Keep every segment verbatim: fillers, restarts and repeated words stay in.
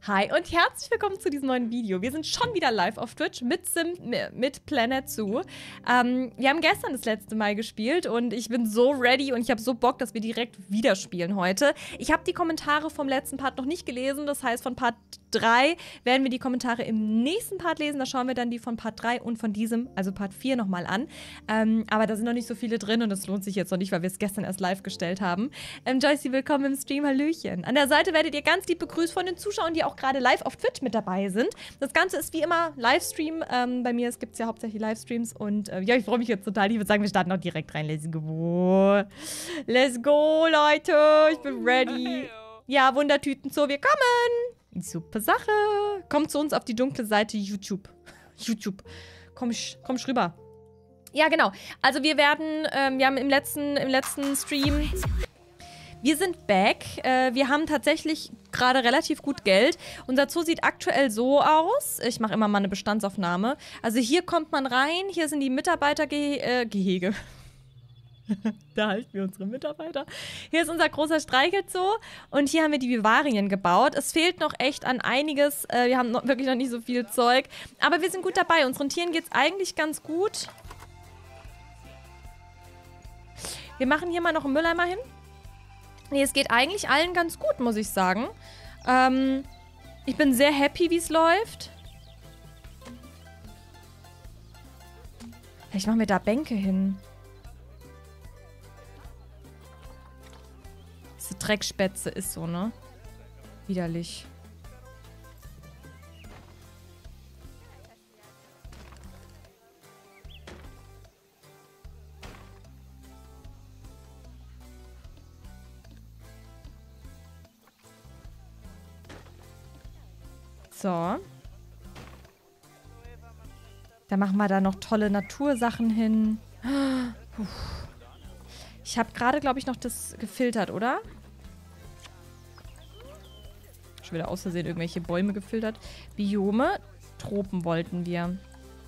Hi und herzlich willkommen zu diesem neuen Video. Wir sind schon wieder live auf Twitch mit Sim, mit Planet Zoo. Ähm, wir haben gestern das letzte Mal gespielt und ich bin so ready und ich habe so Bock, dass wir direkt wieder spielen heute. Ich habe die Kommentare vom letzten Part noch nicht gelesen, das heißt von Part drei werden wir die Kommentare im nächsten Part lesen. Da schauen wir dann die von Part drei und von diesem, also Part vier nochmal an. Ähm, aber da sind noch nicht so viele drin und das lohnt sich jetzt noch nicht, weil wir es gestern erst live gestellt haben. Ähm, Joycey, willkommen im Stream, hallöchen. An der Seite werdet ihr ganz lieb begrüßt von den Zuschauern, die auch gerade live auf Twitch mit dabei sind. Das Ganze ist wie immer Livestream. Ähm, bei mir gibt es ja hauptsächlich Livestreams und äh, ja, ich freue mich jetzt total. Ich würde sagen, wir starten auch direkt rein. Let's go. Let's go, Leute. Ich bin ready. Ja, Wundertüten Zoo, wir kommen. Super Sache. Kommt zu uns auf die dunkle Seite YouTube. YouTube. Komm, komm rüber. Ja, genau. Also wir werden, ähm, wir haben im letzten, im letzten Stream... Wir sind back. Äh, wir haben tatsächlich gerade relativ gut Geld. Unser Zoo sieht aktuell so aus. Ich mache immer mal eine Bestandsaufnahme. Also hier kommt man rein. Hier sind die Mitarbeitergehege. Äh, da halten wir unsere Mitarbeiter. Hier ist unser großer Streichelzoo. Und hier haben wir die Vivarien gebaut. Es fehlt noch echt an einiges. Äh, wir haben noch, wirklich noch nicht so viel Zeug. Aber wir sind gut dabei. Unseren Tieren geht es eigentlich ganz gut. Wir machen hier mal noch einen Mülleimer hin. Nee, es geht eigentlich allen ganz gut, muss ich sagen. Ähm, ich bin sehr happy, wie es läuft. Vielleicht machen wir da Bänke hin. Diese Dreckspätze ist so, ne? Widerlich. So. Da machen wir da noch tolle Natursachen hin. Ich habe gerade, glaube ich, noch das gefiltert, oder? Schon wieder aus Versehen irgendwelche Bäume gefiltert. Biome. Tropen wollten wir.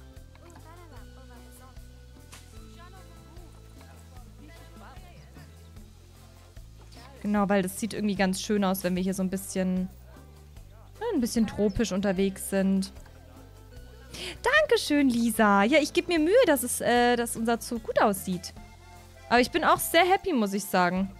Genau, weil das sieht irgendwie ganz schön aus, wenn wir hier so ein bisschen... ein bisschen tropisch unterwegs sind. Dankeschön, Lisa. Ja, ich gebe mir Mühe, dass, es, äh, dass unser Zoo gut aussieht. Aber ich bin auch sehr happy, muss ich sagen.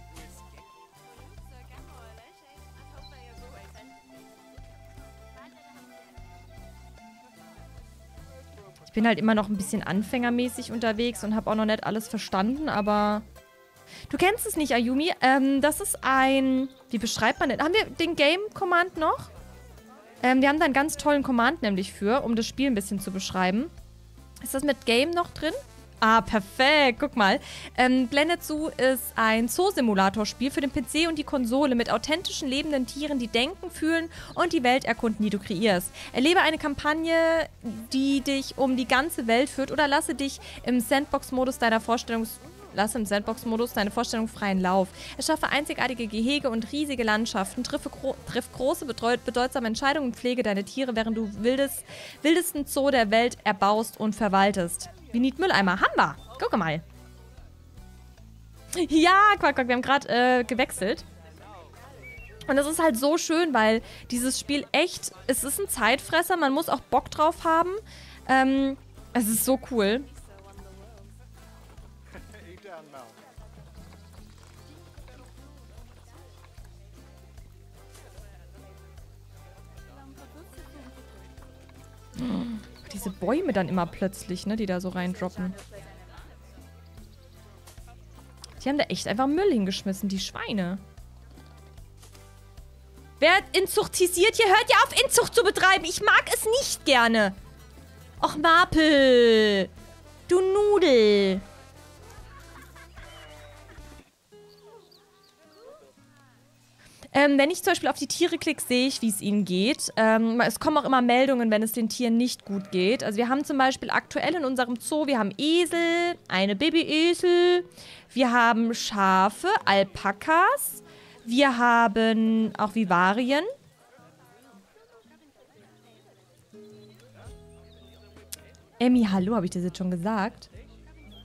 Ich bin halt immer noch ein bisschen anfängermäßig unterwegs und habe auch noch nicht alles verstanden, aber... Du kennst es nicht, Ayumi. Ähm, das ist ein... Wie beschreibt man denn? Haben wir den Game-Command noch? Ähm, wir haben da einen ganz tollen Command nämlich für, um das Spiel ein bisschen zu beschreiben. Ist das mit Game noch drin? Ah, perfekt. Guck mal. Ähm, Planet Zoo ist ein Zoo-Simulator-Spiel für den P C und die Konsole mit authentischen lebenden Tieren, die denken, fühlen und die Welt erkunden, die du kreierst. Erlebe eine Kampagne, die dich um die ganze Welt führt oder lasse dich im Sandbox-Modus deiner Vorstellungs... Lass im Sandbox-Modus deine Vorstellung freien Lauf. Erschaffe einzigartige Gehege und riesige Landschaften. Triff, gro triff große, bedeutsame Entscheidungen und pflege deine Tiere, während du wildes, wildesten Zoo der Welt erbaust und verwaltest. Wie Niet Mülleimer. Haben wir. Guck mal. Ja, Quack, Quack, wir haben gerade äh, gewechselt. Und das ist halt so schön, weil dieses Spiel echt, es ist ein Zeitfresser, man muss auch Bock drauf haben. Ähm, es ist so cool. Diese Bäume dann immer plötzlich, ne, die da so reindroppen. Die haben da echt einfach Müll hingeschmissen, die Schweine. Wer inzuchtisiert hier, hört ja auf, Inzucht zu betreiben. Ich mag es nicht gerne. Och, Mapel. Du Nudel. Ähm, wenn ich zum Beispiel auf die Tiere klicke, sehe ich, wie es ihnen geht. Ähm, es kommen auch immer Meldungen, wenn es den Tieren nicht gut geht. Also wir haben zum Beispiel aktuell in unserem Zoo, wir haben Esel, eine Babyesel, wir haben Schafe, Alpakas, wir haben auch Vivarien. Emmy, hallo, habe ich das jetzt schon gesagt?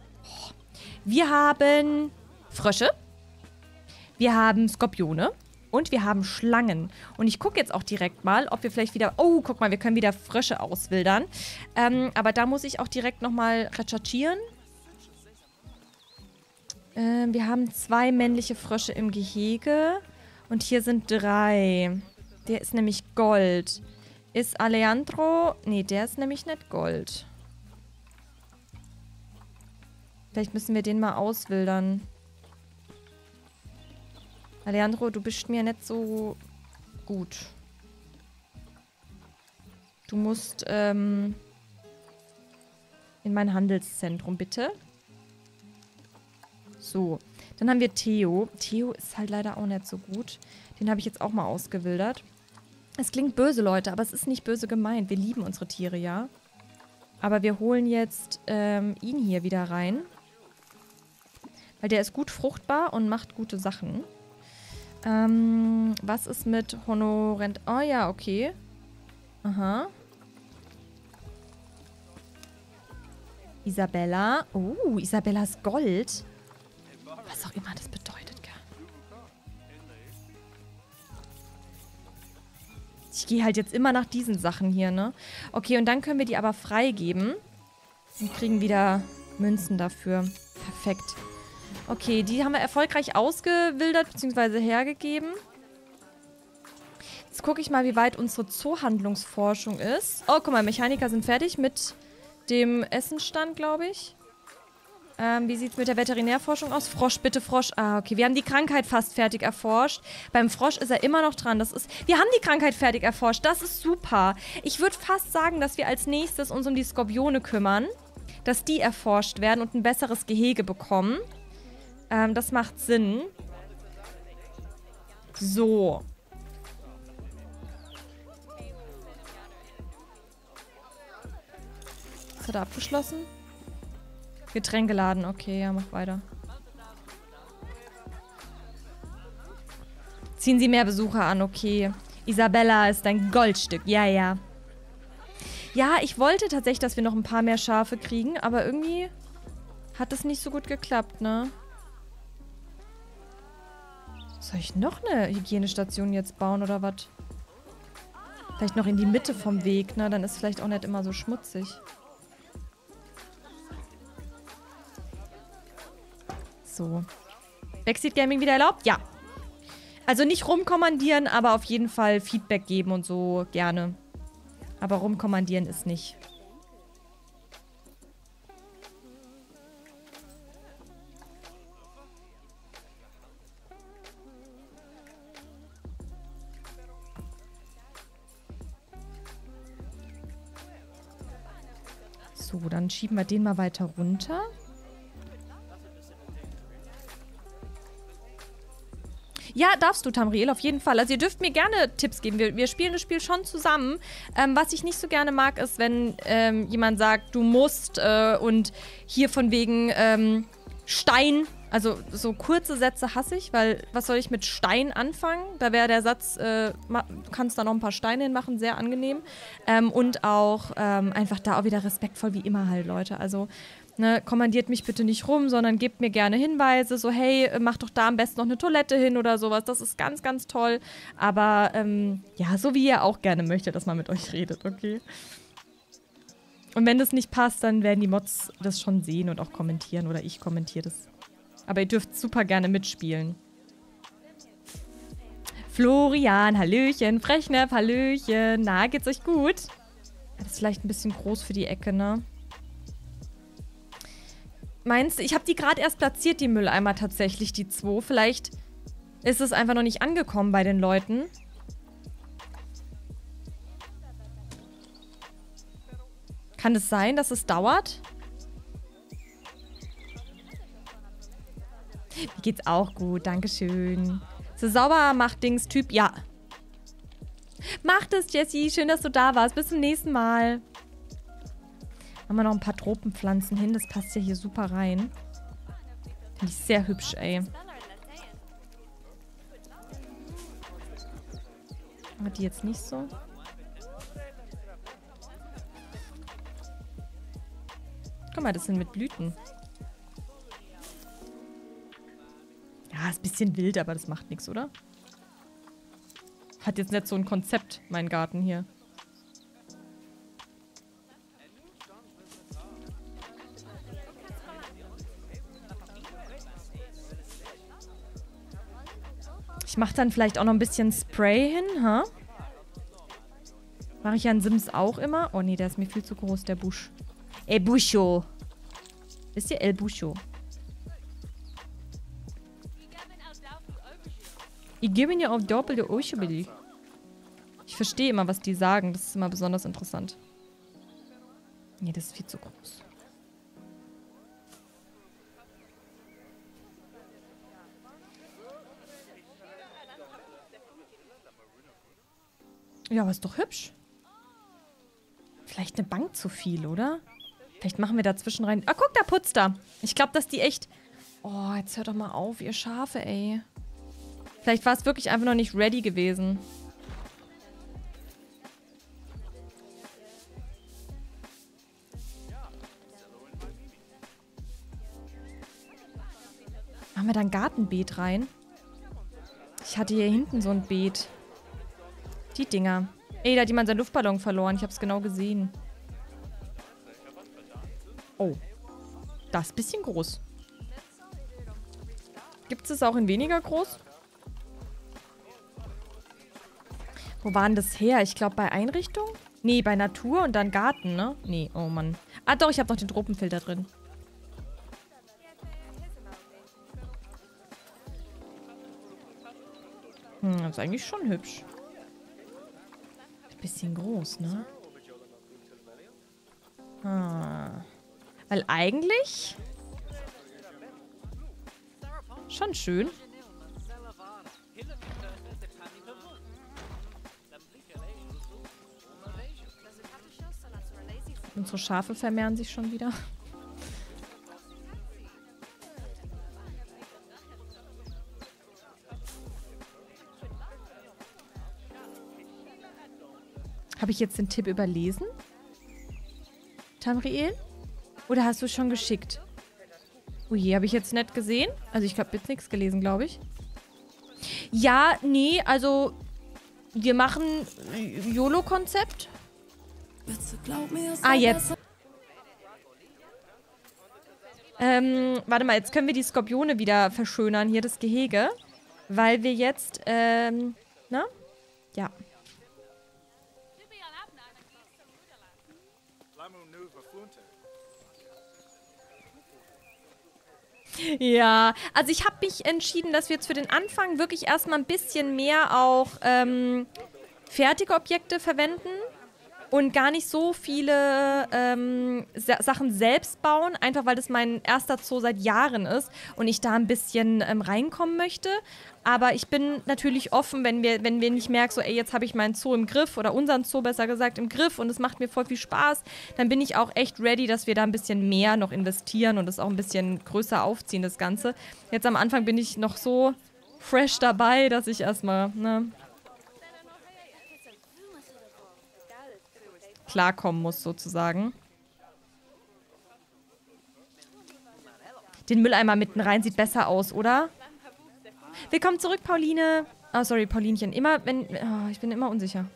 Wir haben Frösche, wir haben Skorpione Und wir haben Schlangen. Und ich gucke jetzt auch direkt mal, ob wir vielleicht wieder... Oh, guck mal, wir können wieder Frösche auswildern. Ähm, aber da muss ich auch direkt nochmal recherchieren. Ähm, wir haben zwei männliche Frösche im Gehege. Und hier sind drei. Der ist nämlich Gold. Ist Alejandro... Nee, der ist nämlich nicht Gold. Vielleicht müssen wir den mal auswildern. Alejandro, du bist mir nicht so gut. Du musst ähm, in mein Handelszentrum, bitte. So. Dann haben wir Theo. Theo ist halt leider auch nicht so gut. Den habe ich jetzt auch mal ausgewildert. Es klingt böse, Leute, aber es ist nicht böse gemeint. Wir lieben unsere Tiere, ja. Aber wir holen jetzt ähm, ihn hier wieder rein. Weil der ist gut fruchtbar und macht gute Sachen. Ähm, was ist mit Honorent? Oh ja, okay. Aha. Isabella. Oh, Isabella ist Gold. Was auch immer das bedeutet, gell? Ich gehe halt jetzt immer nach diesen Sachen hier, ne? Okay, und dann können wir die aber freigeben. Und kriegen wieder Münzen dafür. Perfekt. Okay, die haben wir erfolgreich ausgewildert bzw. hergegeben. Jetzt gucke ich mal, wie weit unsere Zoohandlungsforschung ist. Oh, guck mal, Mechaniker sind fertig mit dem Essenstand, glaube ich. Ähm, wie sieht es mit der Veterinärforschung aus? Frosch, bitte Frosch. Ah, okay, wir haben die Krankheit fast fertig erforscht. Beim Frosch ist er immer noch dran. Das ist, wir haben die Krankheit fertig erforscht. Das ist super. Ich würde fast sagen, dass wir als nächstes uns um die Skorpione kümmern. Dass die erforscht werden und ein besseres Gehege bekommen. Ähm, das macht Sinn. So. Was hat er abgeschlossen? Getränkeladen. Okay, ja, mach weiter. Ziehen Sie mehr Besucher an, okay. Isabella ist ein Goldstück. Ja, ja. Ja, ich wollte tatsächlich, dass wir noch ein paar mehr Schafe kriegen, aber irgendwie hat das nicht so gut geklappt, ne? Soll ich noch eine Hygienestation jetzt bauen oder was? Vielleicht noch in die Mitte vom Weg, ne? Dann ist vielleicht auch nicht immer so schmutzig. So. Backseat Gaming wieder erlaubt? Ja. Also nicht rumkommandieren, aber auf jeden Fall Feedback geben und so gerne. Aber rumkommandieren ist nicht. So, dann schieben wir den mal weiter runter. Ja, darfst du, Tamriel, auf jeden Fall. Also ihr dürft mir gerne Tipps geben. Wir, wir spielen das Spiel schon zusammen. Ähm, was ich nicht so gerne mag, ist, wenn ähm, jemand sagt, du musst äh, und hier von wegen ähm, Stein. Also so kurze Sätze hasse ich, weil was soll ich mit Stein anfangen? Da wäre der Satz, äh, du kannst da noch ein paar Steine hinmachen, sehr angenehm. Ähm, und auch ähm, einfach da auch wieder respektvoll wie immer halt, Leute. Also ne, kommandiert mich bitte nicht rum, sondern gebt mir gerne Hinweise, so hey, mach doch da am besten noch eine Toilette hin oder sowas. Das ist ganz, ganz toll. Aber ähm, ja, so wie ihr auch gerne möchtet, dass man mit euch redet, okay? Und wenn das nicht passt, dann werden die Mods das schon sehen und auch kommentieren oder ich kommentiere das. Aber ihr dürft super gerne mitspielen. Florian, Hallöchen. Frechnep, Hallöchen. Na, geht's euch gut? Das ist vielleicht ein bisschen groß für die Ecke, ne? Meinst du, ich habe die gerade erst platziert, die Mülleimer tatsächlich, die zwei. Vielleicht ist es einfach noch nicht angekommen bei den Leuten. Kann es sein, dass es dauert? Mir geht's auch gut, dankeschön. So sauber macht Dings Typ, ja. Macht es, Jessie. Schön, dass du da warst. Bis zum nächsten Mal. Machen wir noch ein paar Tropenpflanzen hin. Das passt ja hier super rein. Finde ich sehr hübsch, ey. Aber die jetzt nicht so. Guck mal, das sind mit Blüten. Ja, ist ein bisschen wild, aber das macht nichts, oder? Hat jetzt nicht so ein Konzept, mein Garten hier. Ich mache dann vielleicht auch noch ein bisschen Spray hin, ha? Mache ich ja in Sims auch immer. Oh nee, der ist mir viel zu groß, der Busch. El Buscho. Wisst ihr? El Buscho. Ich gebe mir auf doppelte Oschebili. Ich verstehe immer, was die sagen. Das ist immer besonders interessant. Nee, das ist viel zu groß. Ja, aber ist doch hübsch. Vielleicht eine Bank zu viel, oder? Vielleicht machen wir dazwischen rein. Ah, guck, da putzt er. Ich glaube, dass die echt... Oh, jetzt hört doch mal auf, ihr Schafe, ey. Vielleicht war es wirklich einfach noch nicht ready gewesen. Machen wir da ein Gartenbeet rein? Ich hatte hier hinten so ein Beet. Die Dinger. Ey, da hat jemand seinen Luftballon verloren. Ich hab's genau gesehen. Oh. Das ist ein bisschen groß. Gibt es auch in weniger groß? Wo war denn das her? Ich glaube bei Einrichtung? Nee, bei Natur und dann Garten, ne? Nee, oh Mann. Ah doch, ich habe noch den Tropenfilter drin. Hm, das ist eigentlich schon hübsch. Bisschen groß, ne? Ah. Weil eigentlich... Schon schön. Unsere Schafe vermehren sich schon wieder. Habe ich jetzt den Tipp überlesen? Tamriel? Oder hast du es schon geschickt? Ui, habe ich jetzt nicht gesehen? Also ich habe jetzt nichts gelesen, glaube ich. Ja, nee, also wir machen YOLO-Konzept. Ah, jetzt. Ähm, warte mal, jetzt können wir die Skorpione wieder verschönern, hier das Gehege. Weil wir jetzt, ähm, na? Ja. Ja, also ich habe mich entschieden, dass wir jetzt für den Anfang wirklich erstmal ein bisschen mehr auch ähm, fertige Objekte verwenden und gar nicht so viele ähm, Sa Sachen selbst bauen, einfach weil das mein erster Zoo seit Jahren ist und ich da ein bisschen ähm, reinkommen möchte. Aber ich bin natürlich offen, wenn wir, wenn wir nicht merken, so ey, jetzt habe ich meinen Zoo im Griff oder unseren Zoo besser gesagt im Griff und es macht mir voll viel Spaß, dann bin ich auch echt ready, dass wir da ein bisschen mehr noch investieren und es auch ein bisschen größer aufziehen, das Ganze. Jetzt am Anfang bin ich noch so fresh dabei, dass ich erstmal, ne, klarkommen muss, sozusagen. Den Mülleimer mitten rein sieht besser aus, oder? Willkommen zurück, Pauline. Oh, sorry, Paulinchen. Immer, wenn... Oh, ich bin immer unsicher.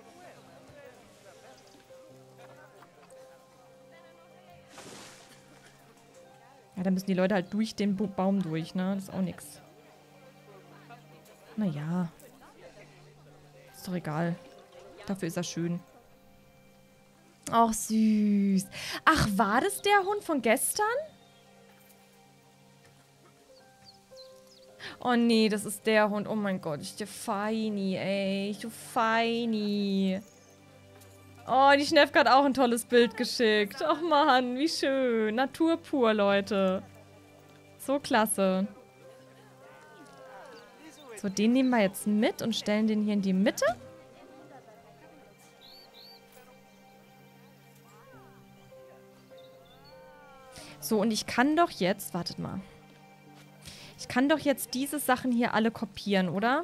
Ja, dann müssen die Leute halt durch den Baum durch, ne? Das ist auch nix. Naja. Ist doch egal. Dafür ist er schön. Ach, süß. Ach, war das der Hund von gestern? Oh nee, das ist der Hund. Oh mein Gott, ich der Feini, ey. Ich du Feini. Oh, die Schneff hat auch ein tolles Bild geschickt. Ach Mann, wie schön. Natur pur, Leute. So klasse. So, den nehmen wir jetzt mit und stellen den hier in die Mitte. So, und ich kann doch jetzt... Wartet mal. Ich kann doch jetzt diese Sachen hier alle kopieren, oder?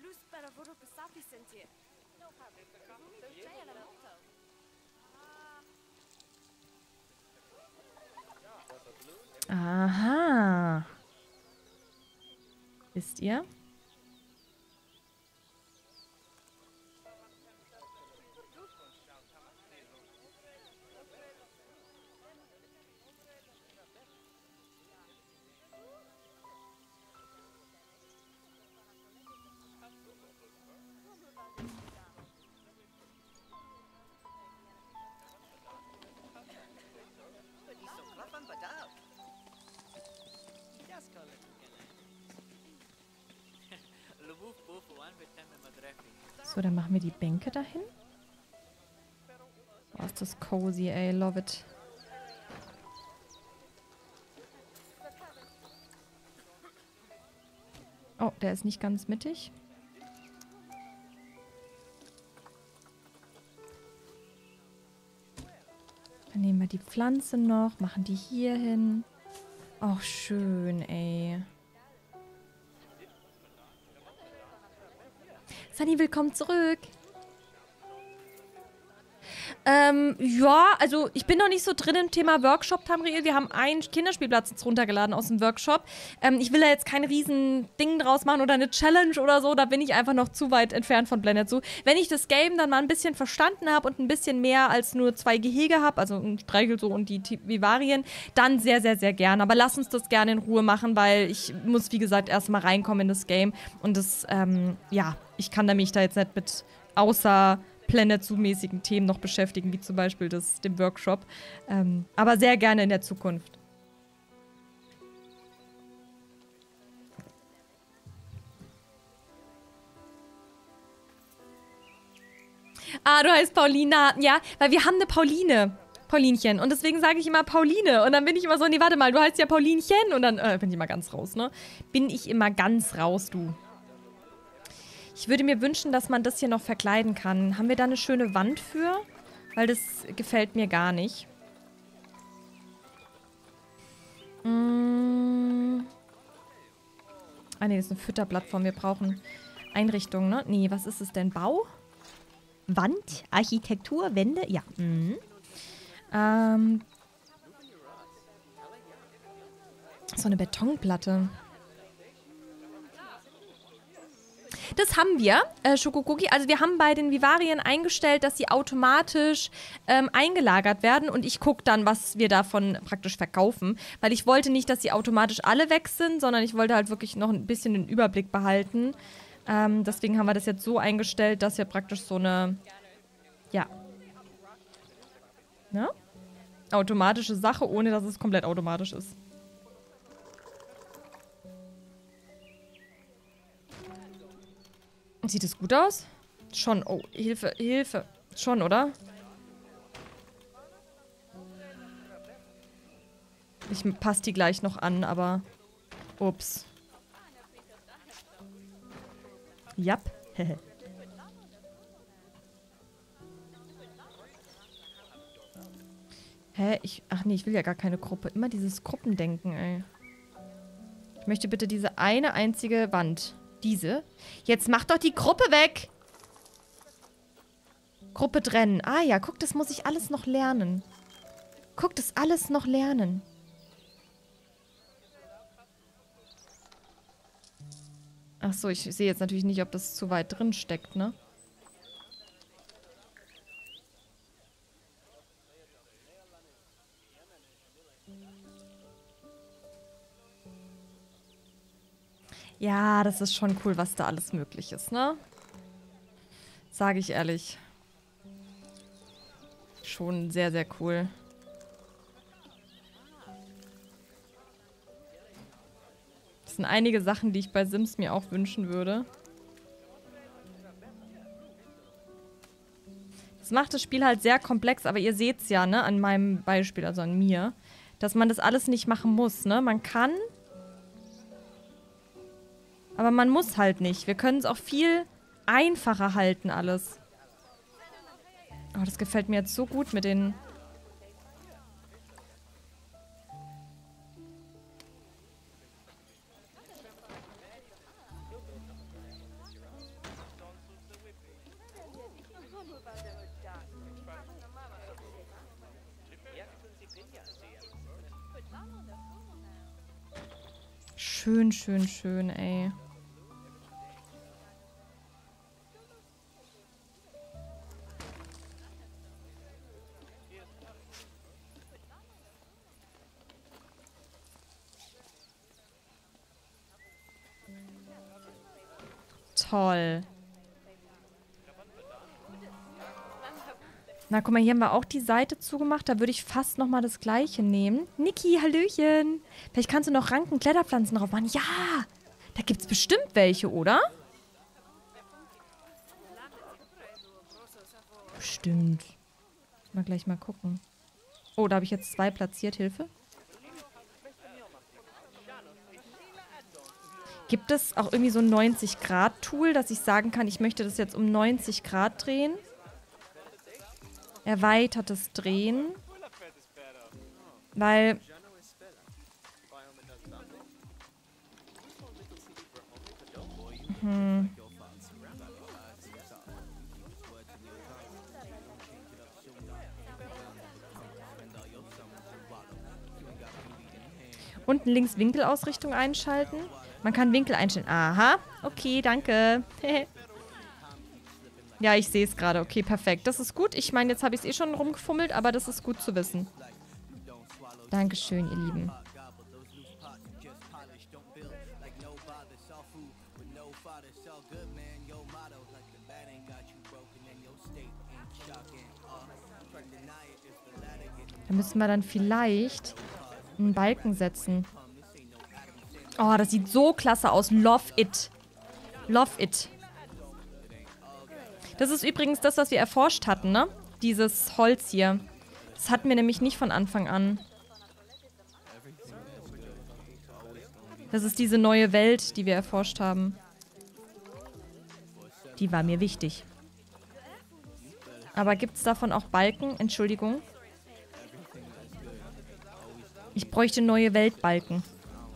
Aha. Wisst ihr? So, dann machen wir die Bänke dahin. Oh, ist das cozy, ey. Love it. Oh, der ist nicht ganz mittig. Dann nehmen wir die Pflanze noch, machen die hier hin. Oh, schön, ey. Sunny, willkommen zurück. Ähm, ja, also ich bin noch nicht so drin im Thema Workshop, Tamriel. Wir haben einen Kinderspielplatz jetzt runtergeladen aus dem Workshop. Ähm, ich will da jetzt kein riesen Ding draus machen oder eine Challenge oder so. Da bin ich einfach noch zu weit entfernt von Blended Zoo. Wenn ich das Game dann mal ein bisschen verstanden habe und ein bisschen mehr als nur zwei Gehege habe, also ein Streichelzoo und die Vivarien, dann sehr, sehr, sehr gern. Aber lass uns das gerne in Ruhe machen, weil ich muss, wie gesagt, erstmal reinkommen in das Game. Und das, ähm, ja, ich kann da mich da jetzt nicht mit außer Planet Zoo-mäßigen Themen noch beschäftigen, wie zum Beispiel das, dem Workshop. Ähm, aber sehr gerne in der Zukunft. Ah, du heißt Paulina. Ja, weil wir haben eine Pauline. Paulinchen. Und deswegen sage ich immer Pauline. Und dann bin ich immer so, nee, warte mal, du heißt ja Paulinchen. Und dann äh, bin ich immer ganz raus, ne? Bin ich immer ganz raus, du. Ich würde mir wünschen, dass man das hier noch verkleiden kann. Haben wir da eine schöne Wand für? Weil das gefällt mir gar nicht. Mmh. Ah, nee, das ist eine Fütterplattform. Wir brauchen Einrichtungen, ne? Nee, was ist es denn? Bau? Wand? Architektur? Wände? Ja. Mhm. Ähm. So eine Betonplatte. Das haben wir, äh, Schokokuki. Also wir haben bei den Vivarien eingestellt, dass sie automatisch ähm, eingelagert werden. Und ich gucke dann, was wir davon praktisch verkaufen. Weil ich wollte nicht, dass sie automatisch alle weg sind, sondern ich wollte halt wirklich noch ein bisschen den Überblick behalten. Ähm, deswegen haben wir das jetzt so eingestellt, dass wir praktisch so eine, ja, ne? Automatische Sache, ohne dass es komplett automatisch ist. Sieht es gut aus? Schon. Oh, Hilfe, Hilfe. Schon, oder? Ich passe die gleich noch an, aber... Ups. Jap. Hä? Ich... Ach nee, ich will ja gar keine Gruppe. Immer dieses Gruppendenken, ey. Ich möchte bitte diese eine einzige Wand. Diese. Jetzt mach doch die Gruppe weg! Gruppe trennen. Ah ja, guck, das muss ich alles noch lernen. Guck, das alles noch lernen. Ach so, ich sehe jetzt natürlich nicht, ob das zu weit drin steckt, ne? Ja, das ist schon cool, was da alles möglich ist, ne? Sage ich ehrlich. Schon sehr, sehr cool. Das sind einige Sachen, die ich bei Sims mir auch wünschen würde. Das macht das Spiel halt sehr komplex, aber ihr seht es ja, ne, an meinem Beispiel, also an mir, dass man das alles nicht machen muss, ne? Man kann... Aber man muss halt nicht. Wir können es auch viel einfacher halten, alles. Oh, das gefällt mir jetzt so gut mit den... Schön, schön, schön, ey. Toll. Na, guck mal, hier haben wir auch die Seite zugemacht. Da würde ich fast nochmal das Gleiche nehmen. Niki, Hallöchen. Vielleicht kannst du noch Ranken Kletterpflanzen drauf machen. Ja, da gibt es bestimmt welche, oder? Bestimmt. Mal gleich mal gucken. Oh, da habe ich jetzt zwei platziert. Hilfe. Gibt es auch irgendwie so ein neunzig Grad Tool, dass ich sagen kann, ich möchte das jetzt um neunzig Grad drehen? Erweitertes Drehen. Weil... Hm. Unten links Winkelausrichtung einschalten. Man kann Winkel einstellen. Aha. Okay, danke. Ja, ich sehe es gerade. Okay, perfekt. Das ist gut. Ich meine, jetzt habe ich es eh schon rumgefummelt, aber das ist gut zu wissen. Dankeschön, ihr Lieben. Da müssen wir dann vielleicht einen Balken setzen. Oh, das sieht so klasse aus. Love it. Love it. Das ist übrigens das, was wir erforscht hatten, ne? Dieses Holz hier. Das hatten wir nämlich nicht von Anfang an. Das ist diese neue Welt, die wir erforscht haben. Die war mir wichtig. Aber gibt es davon auch Balken? Entschuldigung. Ich bräuchte neue Weltbalken.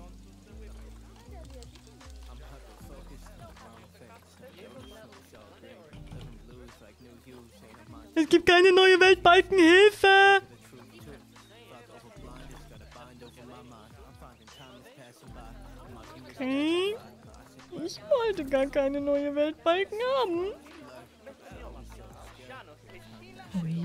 Es gibt keine neue Weltbalken, Hilfe! Okay. Ich wollte gar keine neue Weltbalken haben. Ui.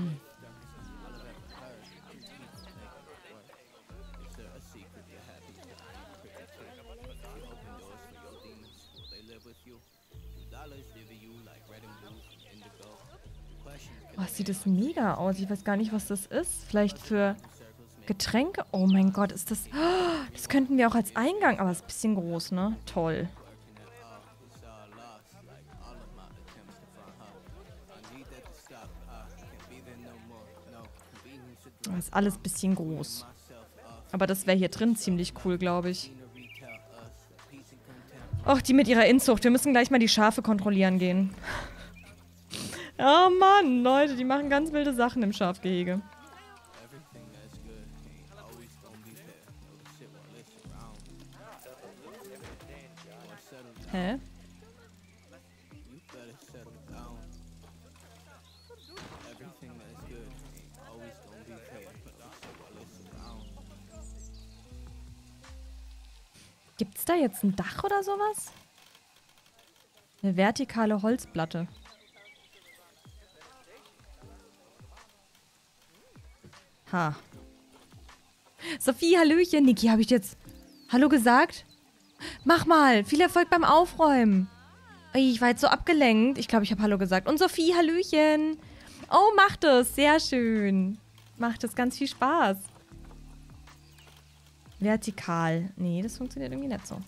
Oh, sieht das mega aus. Ich weiß gar nicht, was das ist. Vielleicht für Getränke? Oh mein Gott, ist das... Oh, das könnten wir auch als Eingang... Aber es ist ein bisschen groß, ne? Toll. Das ist alles ein bisschen groß. Aber das wäre hier drin ziemlich cool, glaube ich. Och, die mit ihrer Inzucht. Wir müssen gleich mal die Schafe kontrollieren gehen. Oh Mann, Leute, die machen ganz wilde Sachen im Schafgehege. Hä? Gibt's da jetzt ein Dach oder sowas? Eine vertikale Holzplatte. Ha. Sophie, Hallöchen. Niki, habe ich jetzt Hallo gesagt? Mach mal. Viel Erfolg beim Aufräumen. Ich war jetzt so abgelenkt. Ich glaube, ich habe Hallo gesagt. Und Sophie, Hallöchen. Oh, macht es. Sehr schön. Macht es ganz viel Spaß. Vertikal. Nee, das funktioniert irgendwie nicht so.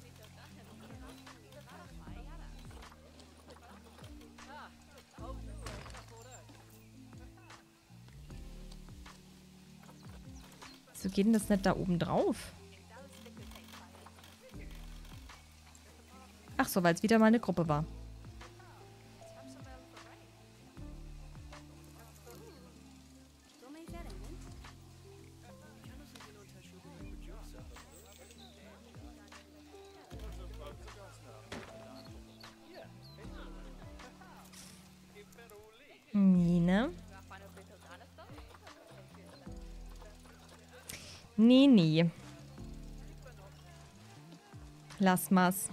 Wieso geht denn das nicht da oben drauf? Ach so, weil es wieder mal eine Gruppe war. Mine. Nee, nee. Lass mal's.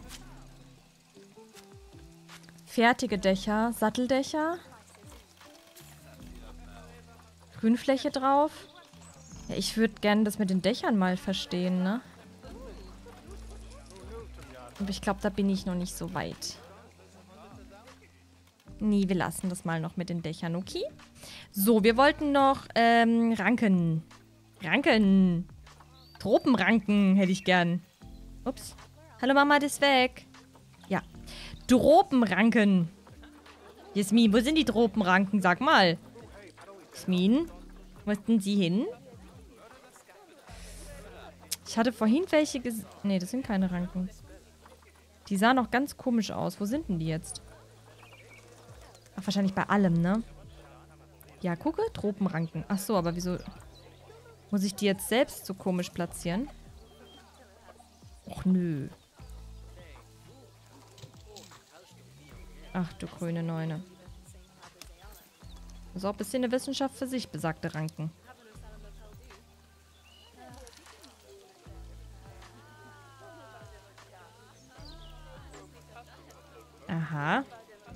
Fertige Dächer. Satteldächer. Grünfläche drauf. Ja, ich würde gerne das mit den Dächern mal verstehen, ne? Aber ich glaube, da bin ich noch nicht so weit. Nee, wir lassen das mal noch mit den Dächern, okay? So, wir wollten noch ähm, Ranken. Ranken. Tropenranken hätte ich gern. Ups. Hallo Mama, das ist weg. Ja. Tropenranken. Jasmin, wo sind die Tropenranken? Sag mal. Jasmin, wo ist denn sie hin? Ich hatte vorhin welche gesehen. Nee, das sind keine Ranken. Die sahen noch ganz komisch aus. Wo sind denn die jetzt? Ach, wahrscheinlich bei allem, ne? Ja, gucke. Tropenranken. Ach so, aber wieso... Muss ich die jetzt selbst so komisch platzieren? Och, nö. Ach, du grüne Neune. Das ist auch ein bisschen eine Wissenschaft für sich, besagte Ranken. Aha.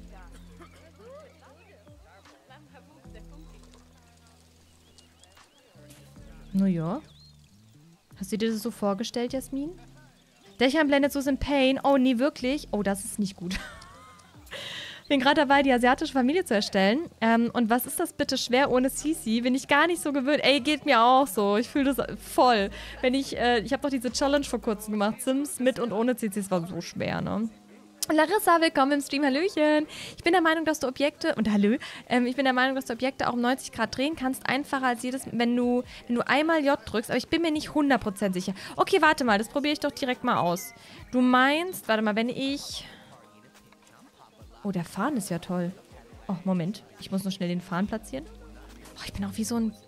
Naja. Hast du dir das so vorgestellt, Jasmin? Dächer blendet so in Pain. Oh, nee, wirklich? Oh, das ist nicht gut. Bin gerade dabei, die asiatische Familie zu erstellen. Ähm, und was ist das bitte schwer ohne Sisi? Bin ich gar nicht so gewöhnt. Ey, geht mir auch so. Ich fühle das voll. Wenn ich, äh, ich habe doch diese Challenge vor kurzem gemacht. Sims mit und ohne Sisi. Es war so schwer, ne? Larissa, willkommen im Stream. Hallöchen. Ich bin der Meinung, dass du Objekte, und hallo, ähm, ich bin der Meinung, dass du Objekte auch um neunzig Grad drehen kannst. Einfacher als jedes, wenn du, wenn du einmal J drückst. Aber ich bin mir nicht hundert Prozent sicher. Okay, warte mal, das probiere ich doch direkt mal aus. Du meinst, warte mal, wenn ich... Oh, der Farn ist ja toll. Oh, Moment. Ich muss noch schnell den Farn platzieren. Oh, ich bin auch wie so ein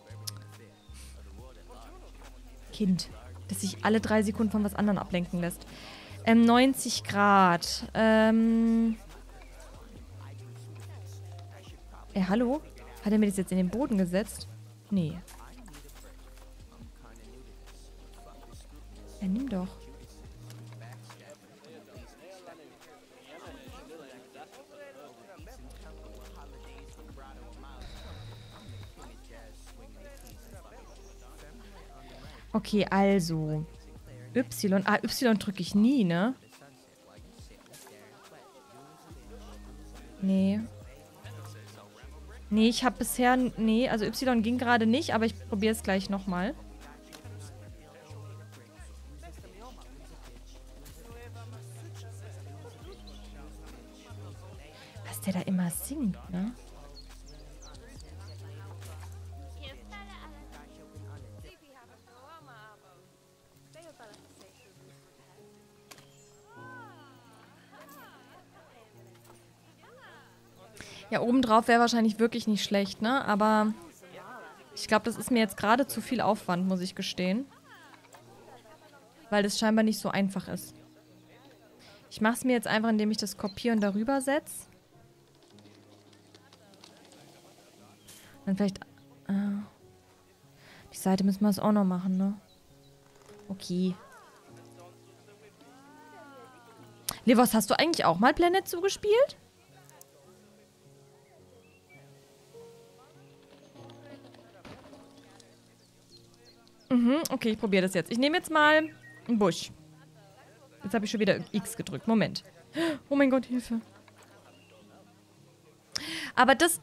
Kind, das sich alle drei Sekunden von was anderem ablenken lässt. Ähm, neunzig Grad. Ähm. Ey, hallo? Hat er mir das jetzt in den Boden gesetzt? Nee. Ja, nimm doch. Okay, also. Y. Ah, Y drücke ich nie, ne? Nee. Nee, ich habe bisher... Nee, also Y ging gerade nicht, aber ich probiere es gleich nochmal. Was der da immer singt, ne? Ja, obendrauf wäre wahrscheinlich wirklich nicht schlecht, ne? Aber ich glaube, das ist mir jetzt gerade zu viel Aufwand, muss ich gestehen. Weil das scheinbar nicht so einfach ist. Ich mache es mir jetzt einfach, indem ich das kopiere und darüber setze. Dann vielleicht... Äh, die Seite müssen wir es auch noch machen, ne? Okay. Levos, hast du eigentlich auch mal Planet zugespielt? Mhm, okay, ich probiere das jetzt. Ich nehme jetzt mal einen Busch. Jetzt habe ich schon wieder X gedrückt. Moment. Oh mein Gott, Hilfe. Aber das...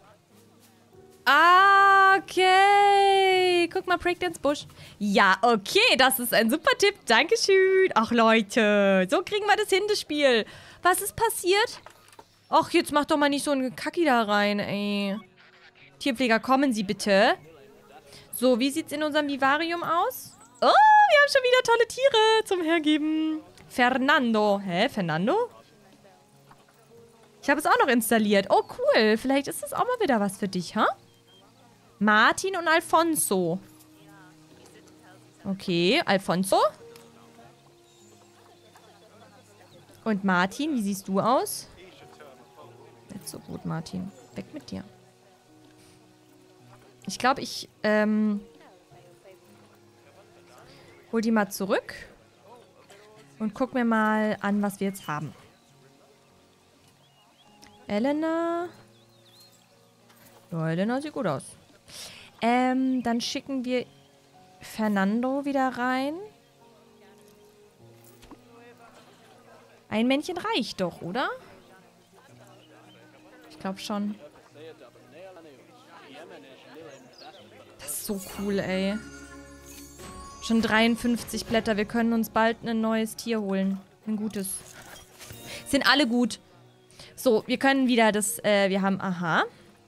Ah, okay. Guck mal, Breakdance Busch. Ja, okay, das ist ein super Tipp. Dankeschön. Ach, Leute. So kriegen wir das hin, das Spiel. Was ist passiert? Ach, jetzt mach doch mal nicht so einen Kacki da rein, ey. Tierpfleger, kommen Sie bitte. So, wie sieht's in unserem Vivarium aus? Oh, wir haben schon wieder tolle Tiere zum Hergeben. Fernando. Hä, Fernando? Ich habe es auch noch installiert. Oh, cool. Vielleicht ist es auch mal wieder was für dich, ha? Martin und Alfonso. Okay, Alfonso. Und Martin, wie siehst du aus? Nicht so gut, Martin. Weg mit dir. Ich glaube, ich, ähm... hol die mal zurück. Und guck mir mal an, was wir jetzt haben. Elena. Ja, Elena sieht gut aus. Ähm, dann schicken wir Fernando wieder rein. Ein Männchen reicht doch, oder? Ich glaube schon. Das ist so cool, ey. Schon dreiundfünfzig Blätter. Wir können uns bald ein neues Tier holen. Ein gutes. Sind alle gut. So, wir können wieder das, äh, wir haben, aha.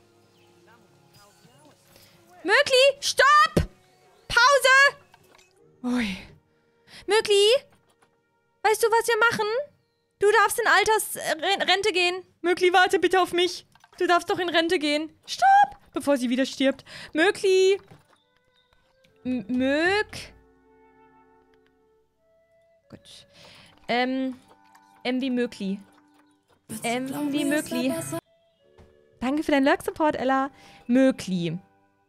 Mögli, stopp! Pause! Ui. Mögli, weißt du, was wir machen? Du darfst in Altersrente gehen. Mögli, warte bitte auf mich. Du darfst doch in Rente gehen. Stopp! Bevor sie wieder stirbt. Mögli. M Mög. Gut. Ähm. M wie Mögli. M wie Mögli. Danke für deinen Lurk-Support, Ella. Mögli.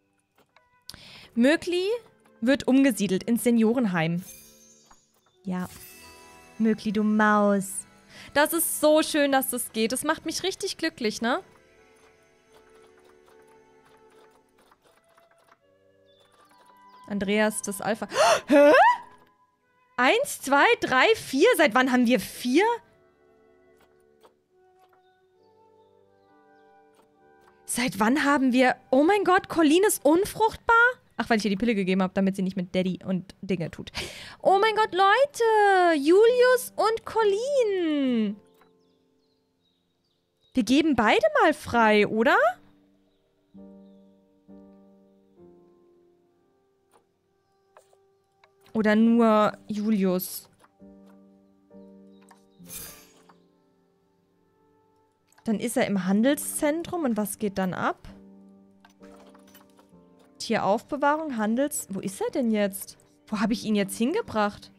Mögli wird umgesiedelt ins Seniorenheim. Ja. Mögli, du Maus. Das ist so schön, dass das geht. Das macht mich richtig glücklich, ne? Andreas, das Alpha. Hä? Eins, zwei, drei, vier? Seit wann haben wir vier? Seit wann haben wir... Oh mein Gott, Colleen ist unfruchtbar? Ach, weil ich ihr die Pille gegeben habe, damit sie nicht mit Daddy und Dinge tut. Oh mein Gott, Leute! Julius und Colleen! Wir geben beide mal frei, oder? Oder nur Julius? Dann ist er im Handelszentrum und was geht dann ab? Tieraufbewahrung, Handels... Wo ist er denn jetzt? Wo habe ich ihn jetzt hingebracht?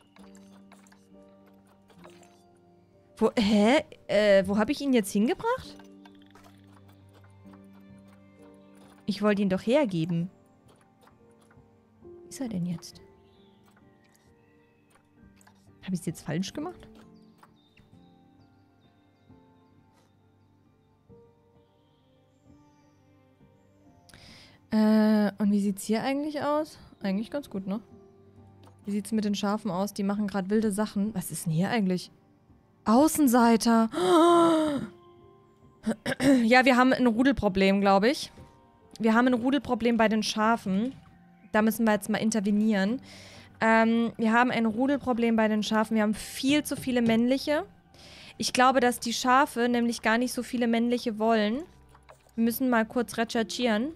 Wo... Hä? Äh, wo habe ich ihn jetzt hingebracht? Ich wollte ihn doch hergeben. Wo ist er denn jetzt? Habe ich es jetzt falsch gemacht? Äh, und wie sieht's hier eigentlich aus? Eigentlich ganz gut, ne? Wie sieht's mit den Schafen aus? Die machen gerade wilde Sachen. Was ist denn hier eigentlich? Außenseiter. Ja, wir haben ein Rudelproblem, glaube ich. Wir haben ein Rudelproblem bei den Schafen. Da müssen wir jetzt mal intervenieren. Ähm, wir haben ein Rudelproblem bei den Schafen. Wir haben viel zu viele männliche. Ich glaube, dass die Schafe nämlich gar nicht so viele männliche wollen. Wir müssen mal kurz recherchieren.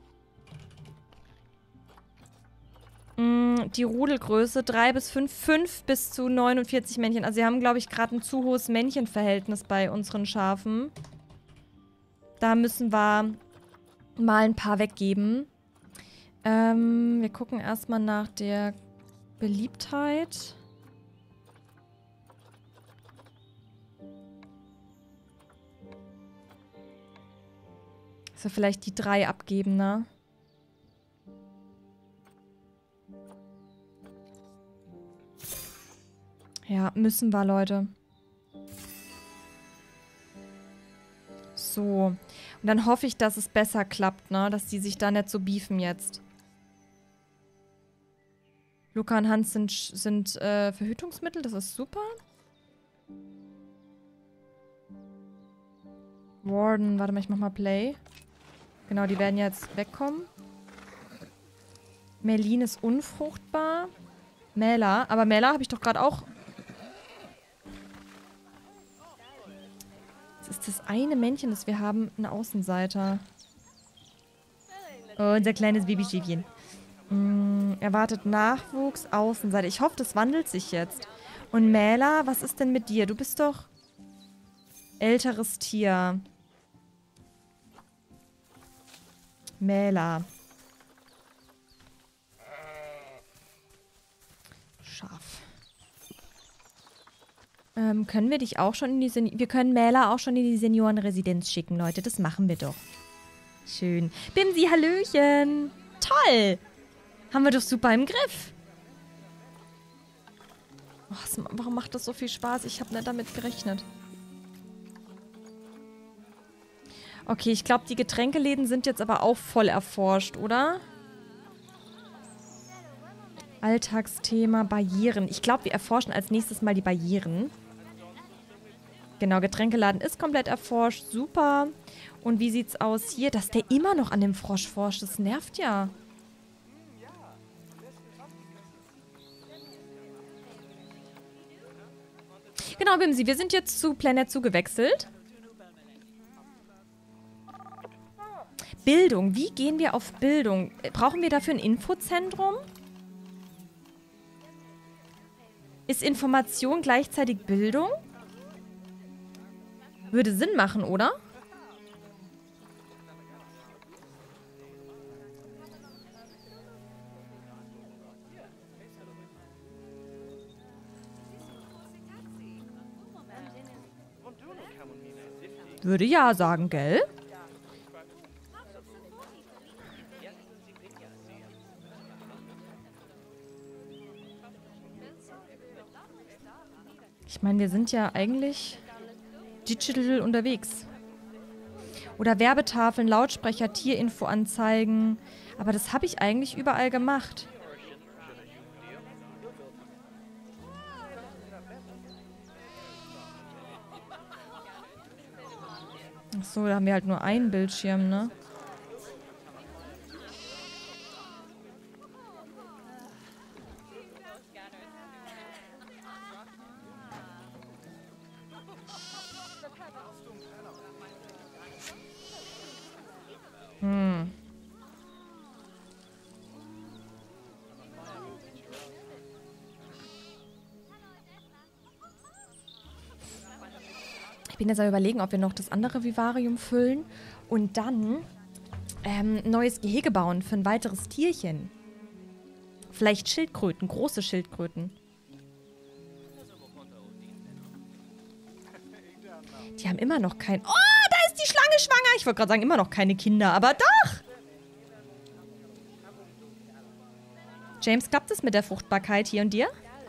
Die Rudelgröße drei bis fünf, fünf bis zu neunundvierzig Männchen. Also wir haben, glaube ich, gerade ein zu hohes Männchenverhältnis bei unseren Schafen. Da müssen wir mal ein paar weggeben. Ähm, wir gucken erstmal nach der Beliebtheit. Also vielleicht die drei abgeben, ne? Ja, müssen wir, Leute. So. Und dann hoffe ich, dass es besser klappt, ne? Dass die sich da nicht so beefen jetzt. Luca und Hans sind, sind äh, Verhütungsmittel, das ist super. Warden, warte mal, ich mach mal Play. Genau, die werden jetzt wegkommen. Merlin ist unfruchtbar. Mela, aber Mela habe ich doch gerade auch... Das ist das eine Männchen, das wir haben, ein Außenseiter. Oh, unser kleines Babyschäfchen. Mm, erwartet Nachwuchs, Außenseiter. Ich hoffe, das wandelt sich jetzt. Und Mäla, was ist denn mit dir? Du bist doch älteres Tier. Mäla. Schaf. Ähm, können wir dich auch schon in die Sen Wir können Mäla auch schon in die Seniorenresidenz schicken, Leute. Das machen wir doch. Schön. Bimsi, Hallöchen. Toll. Haben wir doch super im Griff. Oh, es- warum macht das so viel Spaß? Ich habe nicht damit gerechnet. Okay, ich glaube, die Getränkeläden sind jetzt aber auch voll erforscht, oder? Alltagsthema, Barrieren. Ich glaube, wir erforschen als nächstes mal die Barrieren. Genau, Getränkeladen ist komplett erforscht. Super. Und wie sieht's aus hier? Dass der immer noch an dem Frosch forscht, das nervt ja. Genau, Bimsi, wir sind jetzt zu Planet Zoo gewechselt. Bildung. Wie gehen wir auf Bildung? Brauchen wir dafür ein Infozentrum? Ist Information gleichzeitig Bildung? Würde Sinn machen, oder? Würde ja sagen, gell? Ich meine, wir sind ja eigentlich digital unterwegs. Oder Werbetafeln, Lautsprecher, Tierinfo-Anzeigen. Aber das habe ich eigentlich überall gemacht. Ach so, da haben wir halt nur einen Bildschirm, ne? Hm. Ich bin jetzt am Überlegen, ob wir noch das andere Vivarium füllen und dann ähm, ein neues Gehege bauen für ein weiteres Tierchen. Vielleicht Schildkröten, große Schildkröten. Die haben immer noch kein... Oh, da ist die Schlange schwanger. Ich wollte gerade sagen, immer noch keine Kinder, aber doch. James, klappt es mit der Fruchtbarkeit hier und dir?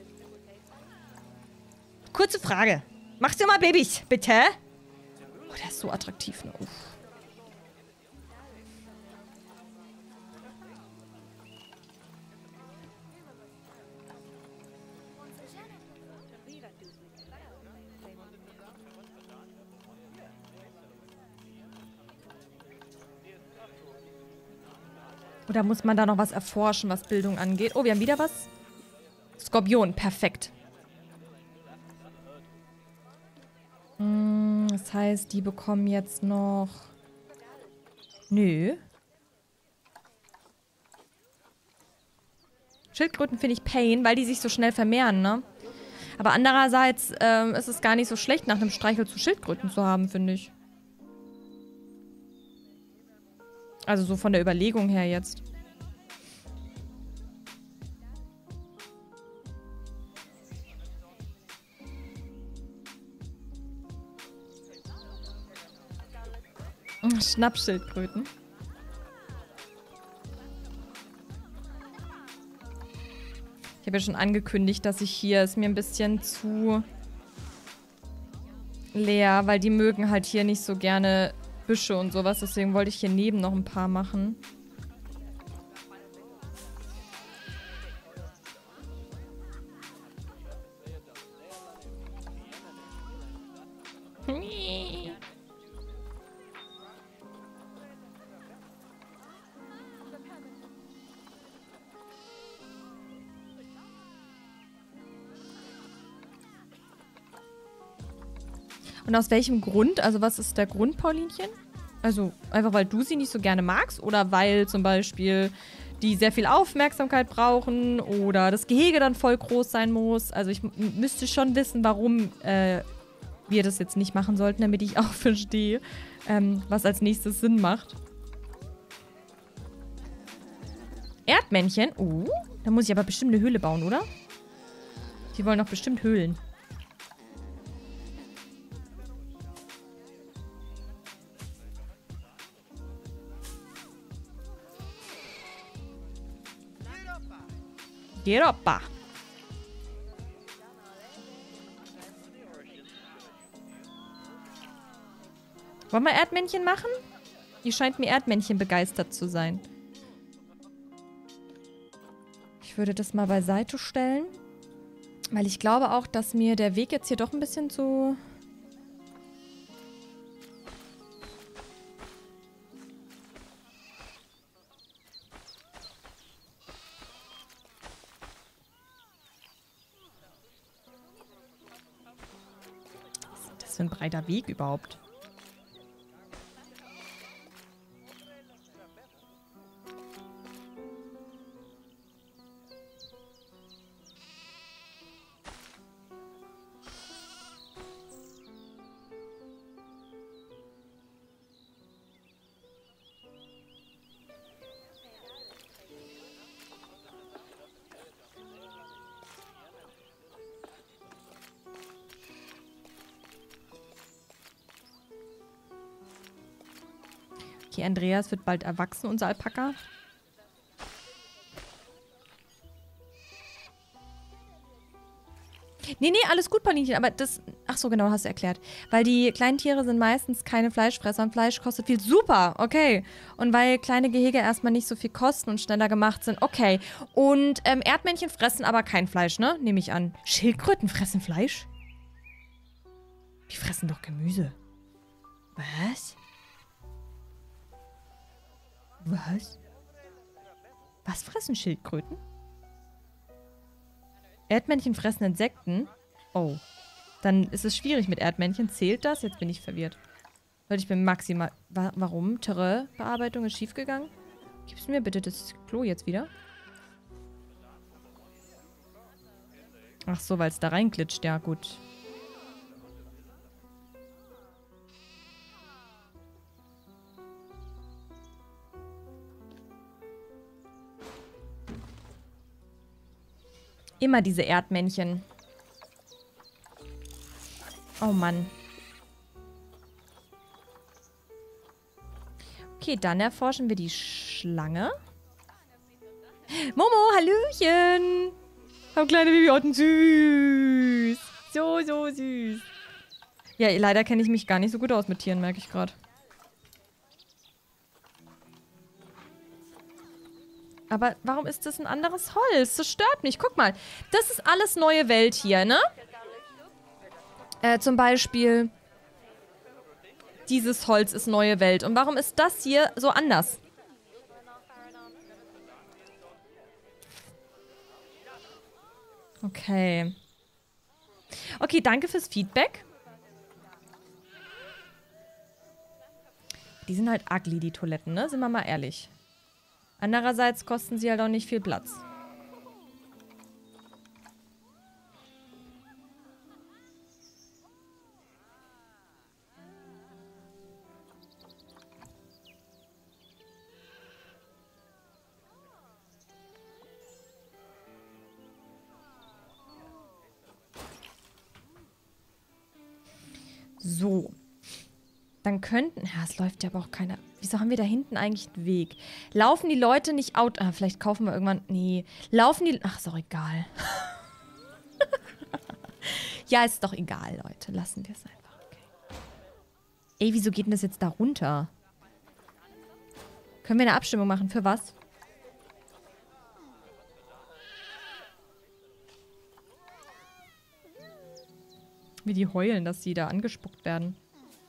Kurze Frage. Machst du mal Babys, bitte? Oh, der ist so attraktiv, ne? Uff. Oder muss man da noch was erforschen, was Bildung angeht? Oh, wir haben wieder was. Skorpion, perfekt. Hm, das heißt, die bekommen jetzt noch... Nö. Schildkröten finde ich Pain, weil die sich so schnell vermehren, ne? Aber andererseits ähm, ist es gar nicht so schlecht, nach einem Streichel zu Schildkröten zu haben, finde ich. Also so von der Überlegung her jetzt. Schnappschildkröten. Ich habe ja schon angekündigt, dass ich hier ist mir ein bisschen zu leer, weil die mögen halt hier nicht so gerne Büsche und sowas. Deswegen wollte ich hier neben noch ein paar machen. Und aus welchem Grund? Also was ist der Grund, Paulinchen? Also einfach, weil du sie nicht so gerne magst? Oder weil zum Beispiel die sehr viel Aufmerksamkeit brauchen? Oder das Gehege dann voll groß sein muss? Also ich müsste schon wissen, warum äh, wir das jetzt nicht machen sollten, damit ich auch verstehe, ähm, was als nächstes Sinn macht. Erdmännchen? Oh, da muss ich aber bestimmt eine Höhle bauen, oder? Die wollen doch bestimmt Höhlen. Europa. Wollen wir Erdmännchen machen? Ihr scheint mir Erdmännchen begeistert zu sein. Ich würde das mal beiseite stellen. Weil ich glaube auch, dass mir der Weg jetzt hier doch ein bisschen zu... Was ist das für ein breiter Weg überhaupt? Okay, Andreas wird bald erwachsen, unser Alpaka. Nee, nee, alles gut, Paulinchen, aber das... Ach so, genau, hast du erklärt. Weil die kleinen Tiere sind meistens keine Fleischfresser und Fleisch kostet viel. Super, okay. Und weil kleine Gehege erstmal nicht so viel kosten und schneller gemacht sind, okay. Und ähm, Erdmännchen fressen aber kein Fleisch, ne? Nehme ich an. Schildkröten fressen Fleisch? Die fressen doch Gemüse. Was? Was? Was fressen Schildkröten? Erdmännchen fressen Insekten? Oh. Dann ist es schwierig mit Erdmännchen. Zählt das? Jetzt bin ich verwirrt. Weil ich bin maximal... Wa warum? Terrain-Bearbeitung ist schiefgegangen? Gibst du mir bitte das Klo jetzt wieder? Ach so, weil es da reinglitscht. Ja, gut. Immer diese Erdmännchen. Oh Mann. Okay, dann erforschen wir die Schlange. Momo, Hallöchen. Oh, kleine Babyotten, süß. So, so süß. Ja, leider kenne ich mich gar nicht so gut aus mit Tieren, merke ich gerade. Aber warum ist das ein anderes Holz? Das stört mich. Guck mal, das ist alles neue Welt hier, ne? Äh, zum Beispiel dieses Holz ist neue Welt. Und warum ist das hier so anders? Okay. Okay, danke fürs Feedback. Die sind halt ugly, die Toiletten, ne? Sind wir mal ehrlich. Andererseits kosten sie halt auch nicht viel Platz. So. Dann könnten... Ja, es läuft ja aber auch keiner... Wieso haben wir da hinten eigentlich einen Weg? Laufen die Leute nicht out... Ah, vielleicht kaufen wir irgendwann... Nee. Laufen die... Ach, ist doch egal. Ja, ist doch egal, Leute. Lassen wir es einfach. Okay. Ey, wieso geht denn das jetzt da runter? Können wir eine Abstimmung machen? Für was? Wie die heulen, dass sie da angespuckt werden.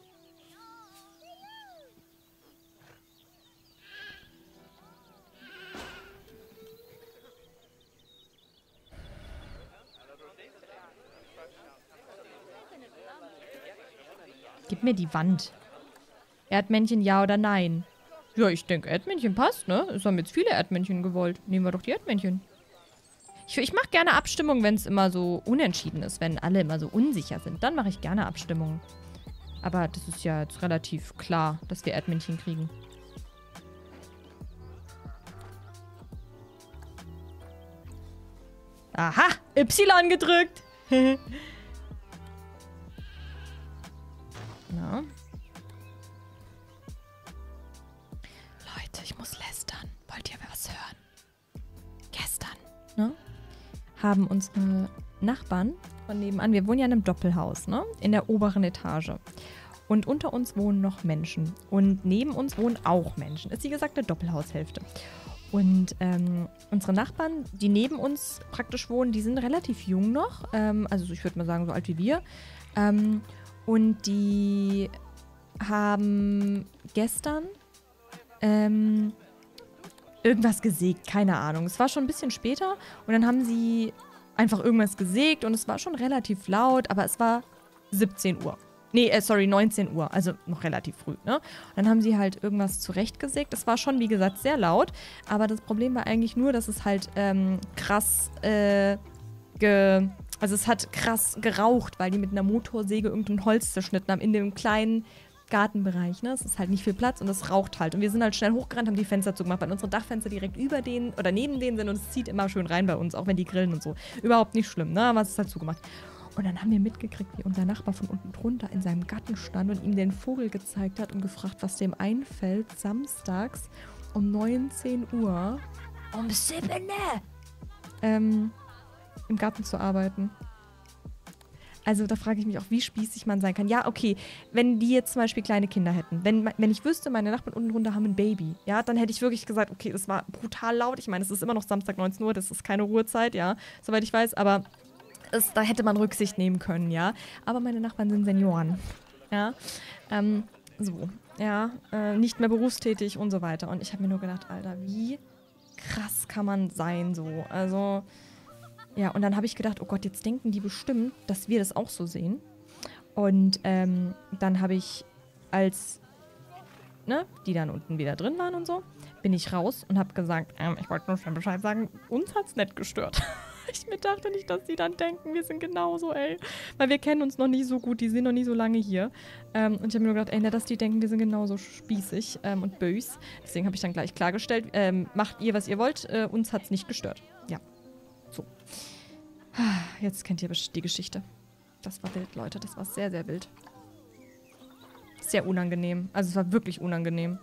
Gib mir die Wand. Erdmännchen ja oder nein? Ja, ich denke, Erdmännchen passt, ne? Es haben jetzt viele Erdmännchen gewollt. Nehmen wir doch die Erdmännchen. Ich, ich mache gerne Abstimmung, wenn es immer so unentschieden ist. Wenn alle immer so unsicher sind. Dann mache ich gerne Abstimmung. Aber das ist ja jetzt relativ klar, dass wir Erdmännchen kriegen. Aha! Y gedrückt! Na? Leute, ich muss lästern. Wollt ihr was hören? Gestern, ne? Haben unsere Nachbarn von nebenan, wir wohnen ja in einem Doppelhaus, ne? In der oberen Etage. Und unter uns wohnen noch Menschen. Und neben uns wohnen auch Menschen. Ist wie gesagt eine Doppelhaushälfte. Und ähm, unsere Nachbarn, die neben uns praktisch wohnen, die sind relativ jung noch. Ähm, also ich würde mal sagen, so alt wie wir. Ähm, und die haben gestern ähm, irgendwas gesägt, keine Ahnung. Es war schon ein bisschen später und dann haben sie einfach irgendwas gesägt und es war schon relativ laut, aber es war siebzehn Uhr. Nee, äh, sorry, neunzehn Uhr, also noch relativ früh, ne? Und dann haben sie halt irgendwas zurechtgesägt. Das war schon, wie gesagt, sehr laut, aber das Problem war eigentlich nur, dass es halt ähm, krass, äh, ge also es hat krass geraucht, weil die mit einer Motorsäge irgendein Holz zerschnitten haben in dem kleinen Gartenbereich, ne? Es ist halt nicht viel Platz und es raucht halt. Und wir sind halt schnell hochgerannt, haben die Fenster zugemacht, weil unsere Dachfenster direkt über denen oder neben denen sind und es zieht immer schön rein bei uns, auch wenn die grillen und so. Überhaupt nicht schlimm, ne? Aber es ist halt zugemacht. Und dann haben wir mitgekriegt, wie unser Nachbar von unten drunter in seinem Garten stand und ihm den Vogel gezeigt hat und gefragt, was dem einfällt, samstags um neunzehn Uhr um sieben ähm, im Garten zu arbeiten. Also da frage ich mich auch, wie spießig man sein kann. Ja, okay, wenn die jetzt zum Beispiel kleine Kinder hätten, wenn, wenn ich wüsste, meine Nachbarn unten drunter haben ein Baby, ja, dann hätte ich wirklich gesagt, okay, das war brutal laut. Ich meine, es ist immer noch Samstag neunzehn Uhr, das ist keine Ruhezeit, ja, soweit ich weiß, aber es, da hätte man Rücksicht nehmen können, ja. Aber meine Nachbarn sind Senioren, ja, ähm, so, ja, äh, nicht mehr berufstätig und so weiter. Und ich habe mir nur gedacht, Alter, wie krass kann man sein so, also... Ja, und dann habe ich gedacht, oh Gott, jetzt denken die bestimmt, dass wir das auch so sehen. Und ähm, dann habe ich, als ne, die dann unten wieder drin waren und so, bin ich raus und habe gesagt, ähm, ich wollte nur schon Bescheid sagen, uns hat's nicht gestört. Ich mir dachte nicht, dass die dann denken, wir sind genauso, ey. Weil wir kennen uns noch nie so gut, die sind noch nie so lange hier. Ähm, und ich habe mir nur gedacht, ey, nicht, dass die denken, wir sind genauso spießig ähm, und bös. Deswegen habe ich dann gleich klargestellt, ähm, macht ihr, was ihr wollt, äh, uns hat's nicht gestört. Ja. So. Jetzt kennt ihr die Geschichte. Das war wild, Leute. Das war sehr, sehr wild. Sehr unangenehm. Also es war wirklich unangenehm.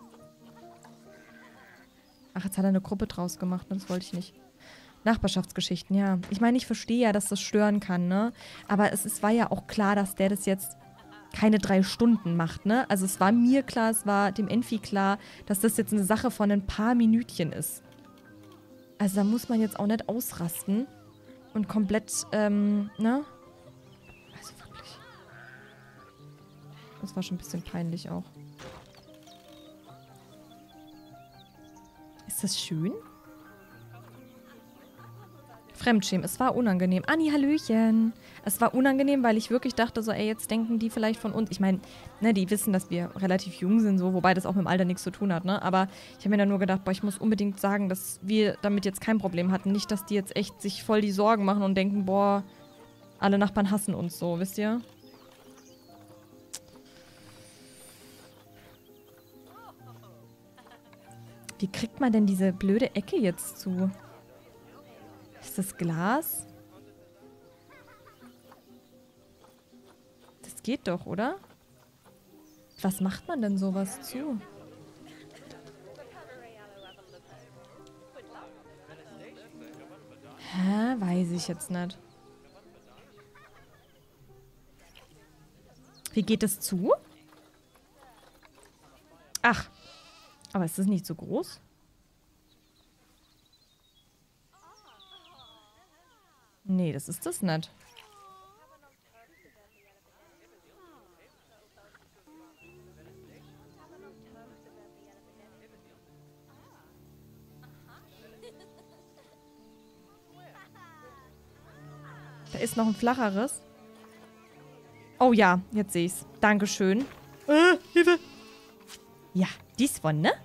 Ach, jetzt hat er eine Gruppe draus gemacht. Das wollte ich nicht. Nachbarschaftsgeschichten, ja. Ich meine, ich verstehe ja, dass das stören kann, ne? Aber es, es war ja auch klar, dass der das jetzt keine drei Stunden macht, ne? Also es war mir klar, es war dem Enfi klar, dass das jetzt eine Sache von ein paar Minütchen ist. Also da muss man jetzt auch nicht ausrasten. Und komplett, ähm, ne? Also wirklich. Das war schon ein bisschen peinlich auch. Ist das schön? Fremdschämen. Es war unangenehm. Anni, Hallöchen. Es war unangenehm, weil ich wirklich dachte so, ey, jetzt denken die vielleicht von uns. Ich meine, ne, die wissen, dass wir relativ jung sind, so, wobei das auch mit dem Alter nichts zu tun hat, ne? Aber ich habe mir dann nur gedacht, boah, ich muss unbedingt sagen, dass wir damit jetzt kein Problem hatten. Nicht, dass die jetzt echt sich voll die Sorgen machen und denken, boah, alle Nachbarn hassen uns so, wisst ihr? Wie kriegt man denn diese blöde Ecke jetzt zu? Ist das Glas? Das geht doch, oder? Was macht man denn sowas zu? Hä? Weiß ich jetzt nicht. Wie geht das zu? Ach. Aber ist das nicht so groß? Nee, das ist das nicht. Da ist noch ein flacheres. Oh ja, jetzt sehe ich's. Dankeschön. Äh, Hilfe. Ja, dies von, ne?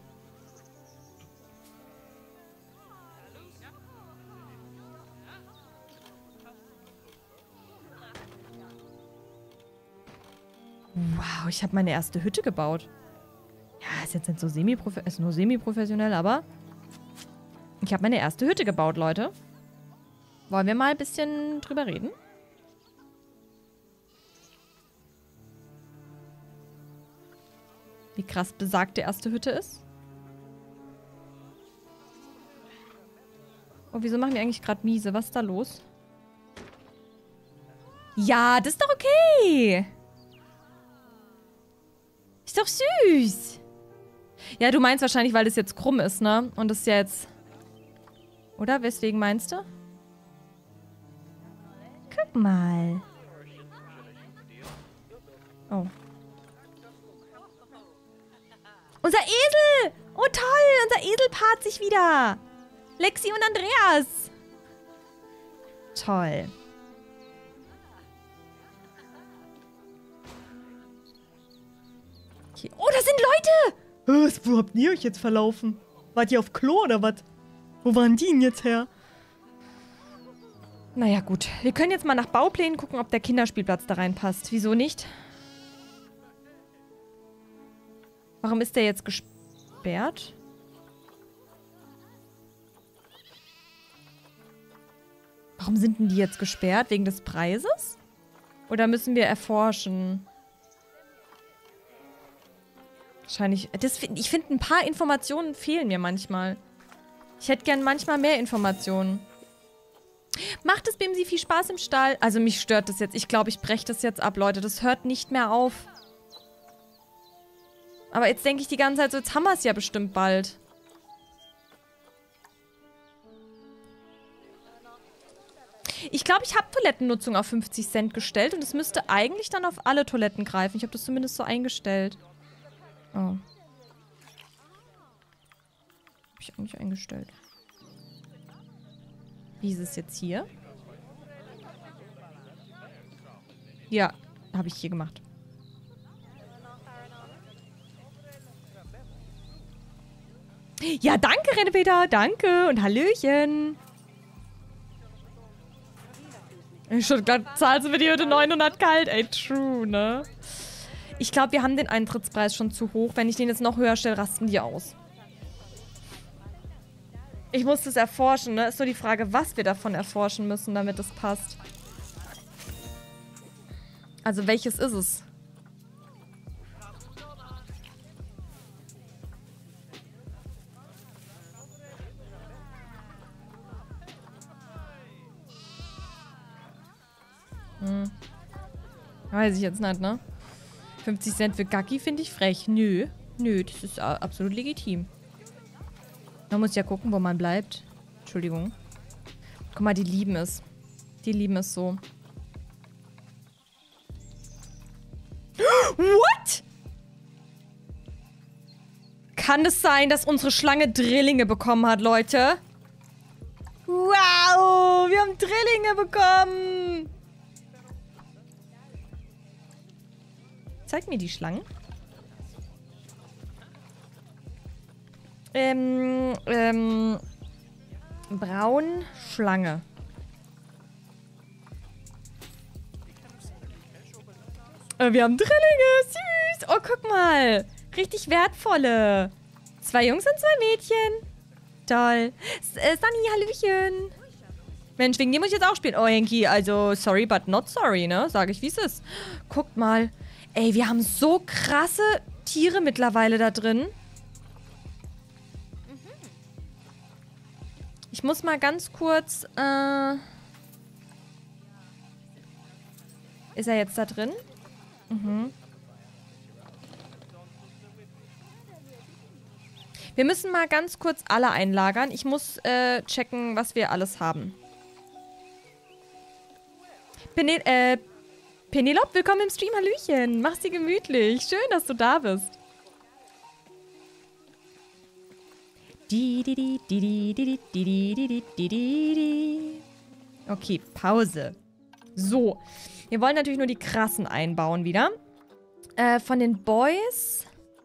Wow, ich habe meine erste Hütte gebaut. Ja, ist jetzt nicht so semi-professionell, ist nur semi-professionell, aber ich habe meine erste Hütte gebaut, Leute. Wollen wir mal ein bisschen drüber reden? Wie krass besagte erste Hütte ist. Oh, wieso machen wir eigentlich gerade miese? Was ist da los? Ja, das ist doch okay. Ist doch süß. Ja, du meinst wahrscheinlich, weil das jetzt krumm ist, ne? Und das jetzt... Oder? Weswegen meinst du? Guck mal. Oh. Unser Esel! Oh toll, unser Esel paart sich wieder. Lexi und Andreas. Toll. Okay. Oh, das sind Leute! Was, wo habt ihr euch jetzt verlaufen? Wart ihr auf Klo oder was? Wo waren die denn jetzt her? Naja, gut. Wir können jetzt mal nach Bauplänen gucken, ob der Kinderspielplatz da reinpasst. Wieso nicht? Warum ist der jetzt gesperrt? Warum sind denn die jetzt gesperrt? Wegen des Preises? Oder müssen wir erforschen? Wahrscheinlich. Das, ich finde, ein paar Informationen fehlen mir manchmal. Ich hätte gern manchmal mehr Informationen. Macht es Bimsi viel Spaß im Stall? Also mich stört das jetzt. Ich glaube, ich breche das jetzt ab, Leute. Das hört nicht mehr auf. Aber jetzt denke ich die ganze Zeit so, jetzt haben wir es ja bestimmt bald. Ich glaube, ich habe Toilettennutzung auf fünfzig Cent gestellt und es müsste eigentlich dann auf alle Toiletten greifen. Ich habe das zumindest so eingestellt. Oh. Habe ich eigentlich eingestellt. Wie ist es jetzt hier? Ja, habe ich hier gemacht. Ja, danke, Rennepeter. Danke und Hallöchen. Schon gerade zahlst du für die Hütte neunhundert kalt. Ey, true, ne? Ich glaube, wir haben den Eintrittspreis schon zu hoch. Wenn ich den jetzt noch höher stelle, rasten die aus. Ich muss das erforschen, ne? Ist nur die Frage, was wir davon erforschen müssen, damit es passt. Also, welches ist es? Hm. Weiß ich jetzt nicht, ne? fünfzig Cent für Gacki finde ich frech. Nö. Nö, das ist absolut legitim. Man muss ja gucken, wo man bleibt. Entschuldigung. Guck mal, die lieben es. Die lieben es so. What? Kann es sein, dass unsere Schlange Drillinge bekommen hat, Leute? Wow, wir haben Drillinge bekommen. Zeig mir die Schlangen. Ähm, ähm, braun Schlange. Äh, wir haben Drillinge, süß. Oh, guck mal. Richtig wertvolle. Zwei Jungs und zwei Mädchen. Toll. S äh, Sunny, Hallöchen. Mensch, wegen dir muss ich jetzt auch spielen. Oh, Henki, also sorry, but not sorry, ne? Sag ich, wie es ist. Guckt mal. Ey, wir haben so krasse Tiere mittlerweile da drin. Ich muss mal ganz kurz, äh... Ist er jetzt da drin? Mhm. Wir müssen mal ganz kurz alle einlagern. Ich muss, äh, checken, was wir alles haben. Penel äh, Penelope, willkommen im Stream. Hallöchen. Mach's dir gemütlich. Schön, dass du da bist. Okay, Pause. So. Wir wollen natürlich nur die krassen einbauen wieder. Äh, von den Boys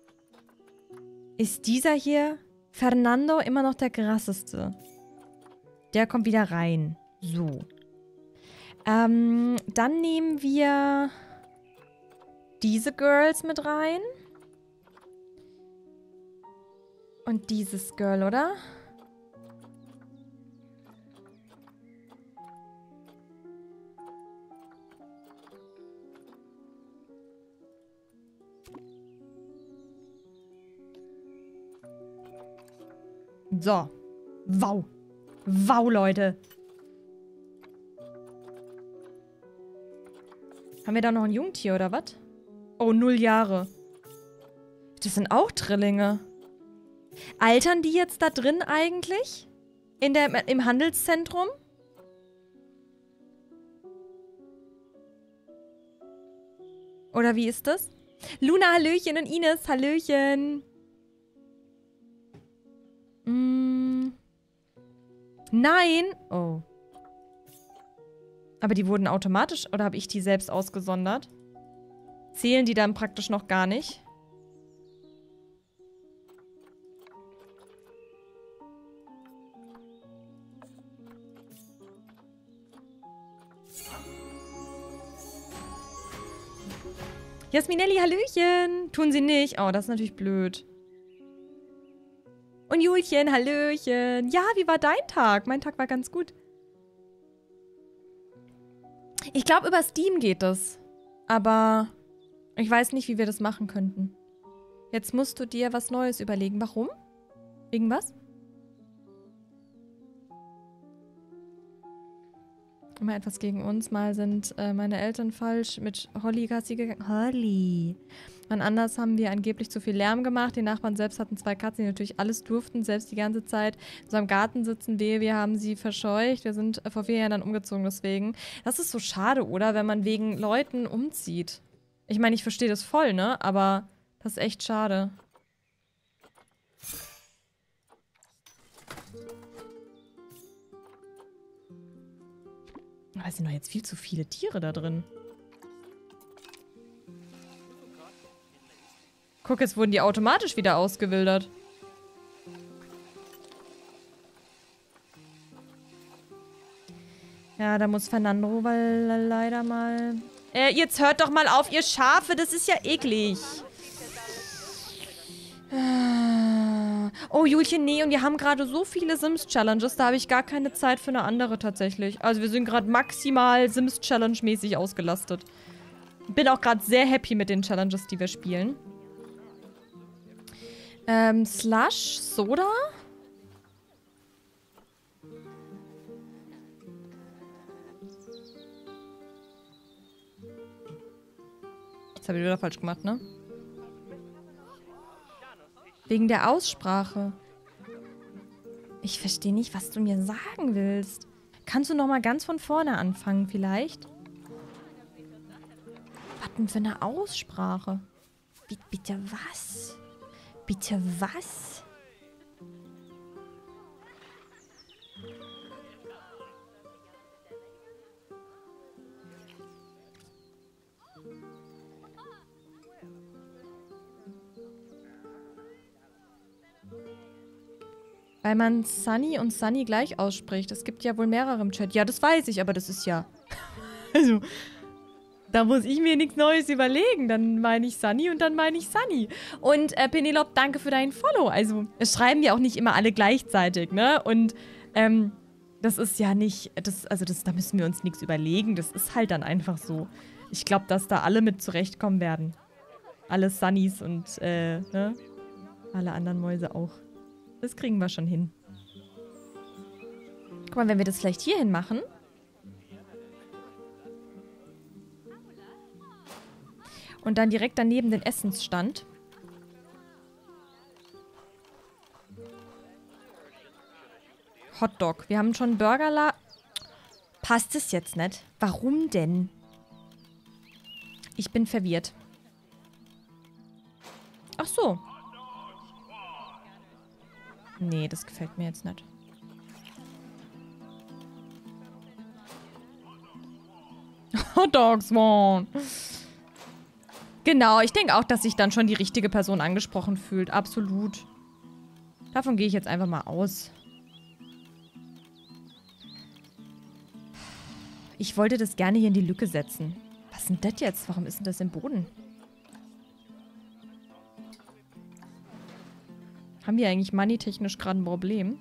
ist dieser hier, Fernando, immer noch der krasseste. Der kommt wieder rein. So. Ähm, dann nehmen wir diese Girls mit rein. Und dieses Girl, oder? So. Wow. Wow, Leute. Haben wir da noch ein Jungtier, oder was? Oh, null Jahre. Das sind auch Drillinge. Altern die jetzt da drin eigentlich? In der, im Handelszentrum? Oder wie ist das? Luna, Hallöchen und Ines, Hallöchen. Mm. Nein. Oh. Aber die wurden automatisch, oder habe ich die selbst ausgesondert? Zählen die dann praktisch noch gar nicht? Jasminelli, Hallöchen. Tun sie nicht. Oh, das ist natürlich blöd. Und Julchen, Hallöchen. Ja, wie war dein Tag? Mein Tag war ganz gut. Ich glaube, über Steam geht das. Aber ich weiß nicht, wie wir das machen könnten. Jetzt musst du dir was Neues überlegen. Warum? Wegen was? Immer etwas gegen uns. Mal sind äh, meine Eltern falsch mit Holly Gassi gegangen. Holly. Wann anders haben wir angeblich zu viel Lärm gemacht. Die Nachbarn selbst hatten zwei Katzen, die natürlich alles durften, selbst die ganze Zeit in unserem Garten sitzen. Wehe, wir haben sie verscheucht. Wir sind äh, vor vier Jahren dann umgezogen deswegen. Das ist so schade, oder? Wenn man wegen Leuten umzieht. Ich meine, ich verstehe das voll, ne? Aber das ist echt schade. Aber es sind doch jetzt viel zu viele Tiere da drin. Guck, jetzt wurden die automatisch wieder ausgewildert. Ja, da muss Fernando weil leider mal... Äh, jetzt hört doch mal auf, ihr Schafe, das ist ja eklig. Oh, Julchen, nee, und wir haben gerade so viele Sims-Challenges, da habe ich gar keine Zeit für eine andere tatsächlich. Also wir sind gerade maximal Sims-Challenge-mäßig ausgelastet. Bin auch gerade sehr happy mit den Challenges, die wir spielen. Ähm, Slush, Soda? Das habe ich wieder falsch gemacht, ne? Wegen der Aussprache. Ich verstehe nicht, was du mir sagen willst. Kannst du noch mal ganz von vorne anfangen, vielleicht? Was denn für eine Aussprache? Bitte, bitte was? Bitte was? Weil man Sunny und Sunny gleich ausspricht. Es gibt ja wohl mehrere im Chat. Ja, das weiß ich, aber das ist ja... Also, da muss ich mir nichts Neues überlegen. Dann meine ich Sunny und dann meine ich Sunny. Und äh, Penelope, danke für deinen Follow. Also, es schreiben ja auch nicht immer alle gleichzeitig, ne? Und ähm, das ist ja nicht... Das, also, das, da müssen wir uns nichts überlegen. Das ist halt dann einfach so. Ich glaube, dass da alle mit zurechtkommen werden. Alle Sunnys und äh, ne? Alle anderen Mäuse auch. Das kriegen wir schon hin. Guck mal, wenn wir das vielleicht hierhin machen. Und dann direkt daneben den Essensstand. Hotdog. Wir haben schon einen Burgerla... Passt es jetzt nicht? Warum denn? Ich bin verwirrt. Ach so. Nee, das gefällt mir jetzt nicht. Hot Dogs, Swan. Genau, ich denke auch, dass sich dann schon die richtige Person angesprochen fühlt. Absolut. Davon gehe ich jetzt einfach mal aus. Ich wollte das gerne hier in die Lücke setzen. Was ist denn das jetzt? Warum ist denn das im Boden? Haben wir eigentlich moneytechnisch gerade ein Problem?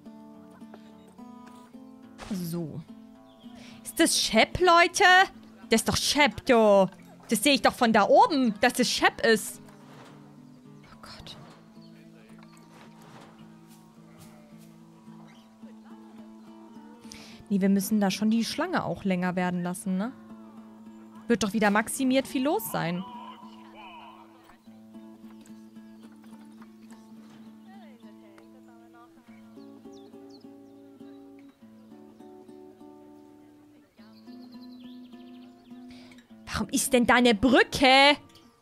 So. Ist das Shep, Leute? Das ist doch Shep, du. Das sehe ich doch von da oben, dass das Shep ist. Oh Gott. Nee, wir müssen da schon die Schlange auch länger werden lassen, ne? Wird doch wieder maximiert viel los sein. Warum ist denn da eine Brücke?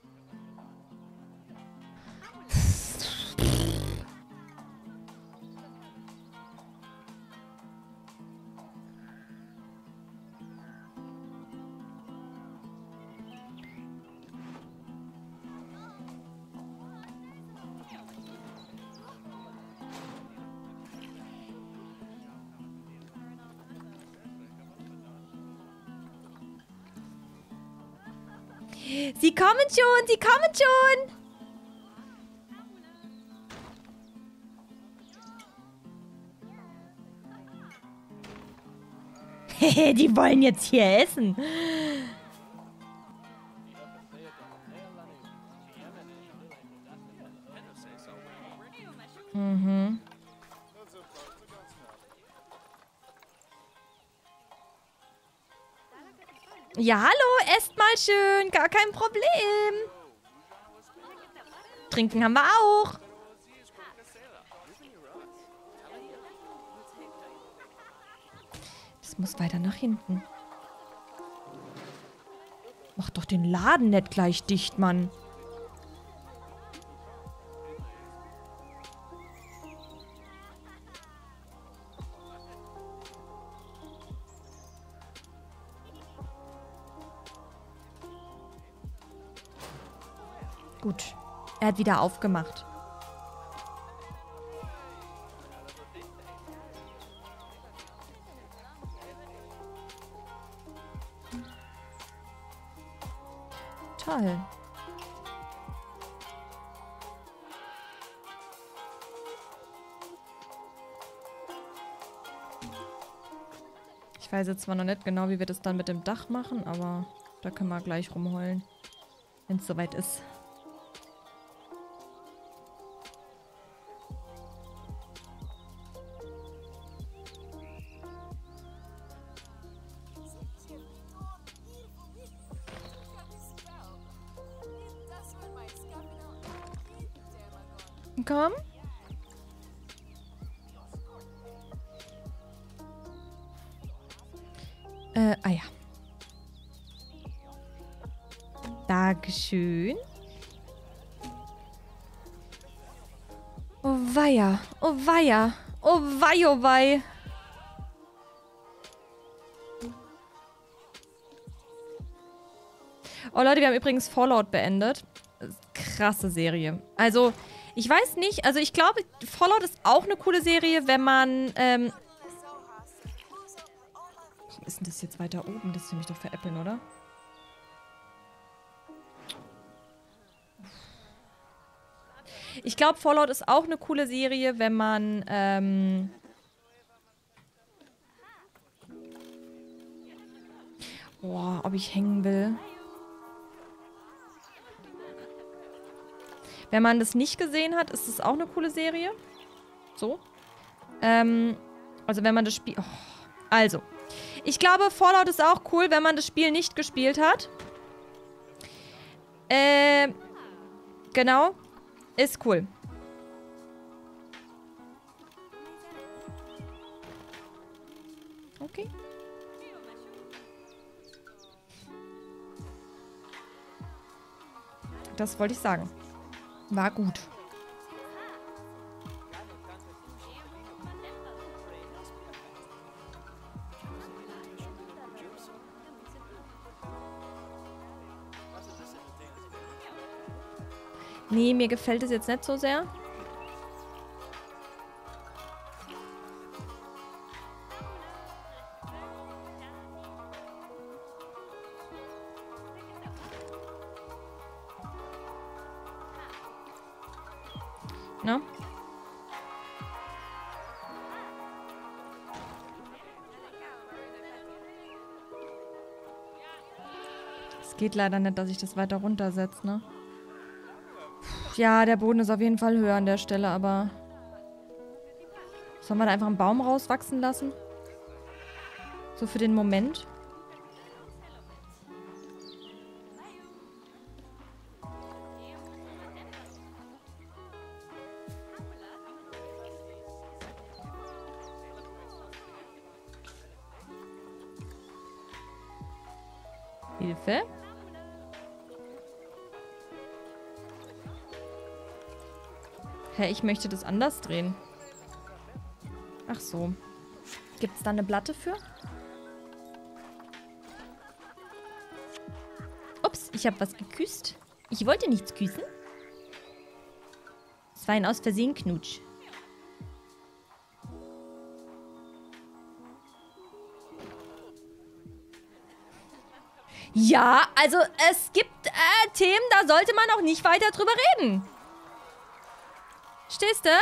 Sie kommen schon, sie kommen schon. Hehe, die wollen jetzt hier essen. Mhm. Ja, hallo, esst mal schön, gar kein Problem. Trinken haben wir auch. Das muss weiter nach hinten. Mach doch den Laden nicht gleich dicht, Mann. Gut. Er hat wieder aufgemacht. Toll. Ich weiß jetzt zwar noch nicht genau, wie wir das dann mit dem Dach machen, aber da können wir gleich rumheulen, wenn es soweit ist. Komm. Äh, ah ja. Dankeschön. Oh weia, oh weia, oh wei, oh wei. Oh Leute, wir haben übrigens Fallout beendet. Krasse Serie. Also, ich weiß nicht, also ich glaube, Fallout ist auch eine coole Serie, wenn man, ähm... Warum ist denn das jetzt weiter oben? Das will mich doch veräppeln, oder? Ich glaube, Fallout ist auch eine coole Serie, wenn man, ähm... Boah, ob ich hängen will. Wenn man das nicht gesehen hat, ist es auch eine coole Serie. So. Ähm, also wenn man das Spiel... Oh. Also. Ich glaube, Fallout ist auch cool, wenn man das Spiel nicht gespielt hat. Äh, genau. Ist cool. Okay. Das wollte ich sagen. War gut. Nee, mir gefällt es jetzt nicht so sehr. Ne? Geht leider nicht, dass ich das weiter runtersetze, ne? Puh, ja, der Boden ist auf jeden Fall höher an der Stelle, aber... Sollen wir da einfach einen Baum rauswachsen lassen? So für den Moment. Hilfe. Hä, ich möchte das anders drehen. Ach so. Gibt es da eine Platte für? Ups, ich habe was geküsst. Ich wollte nichts küssen. Es war ein aus Versehen Knutsch. Ja, also es gibt äh, Themen, da sollte man auch nicht weiter drüber reden. Stehst du?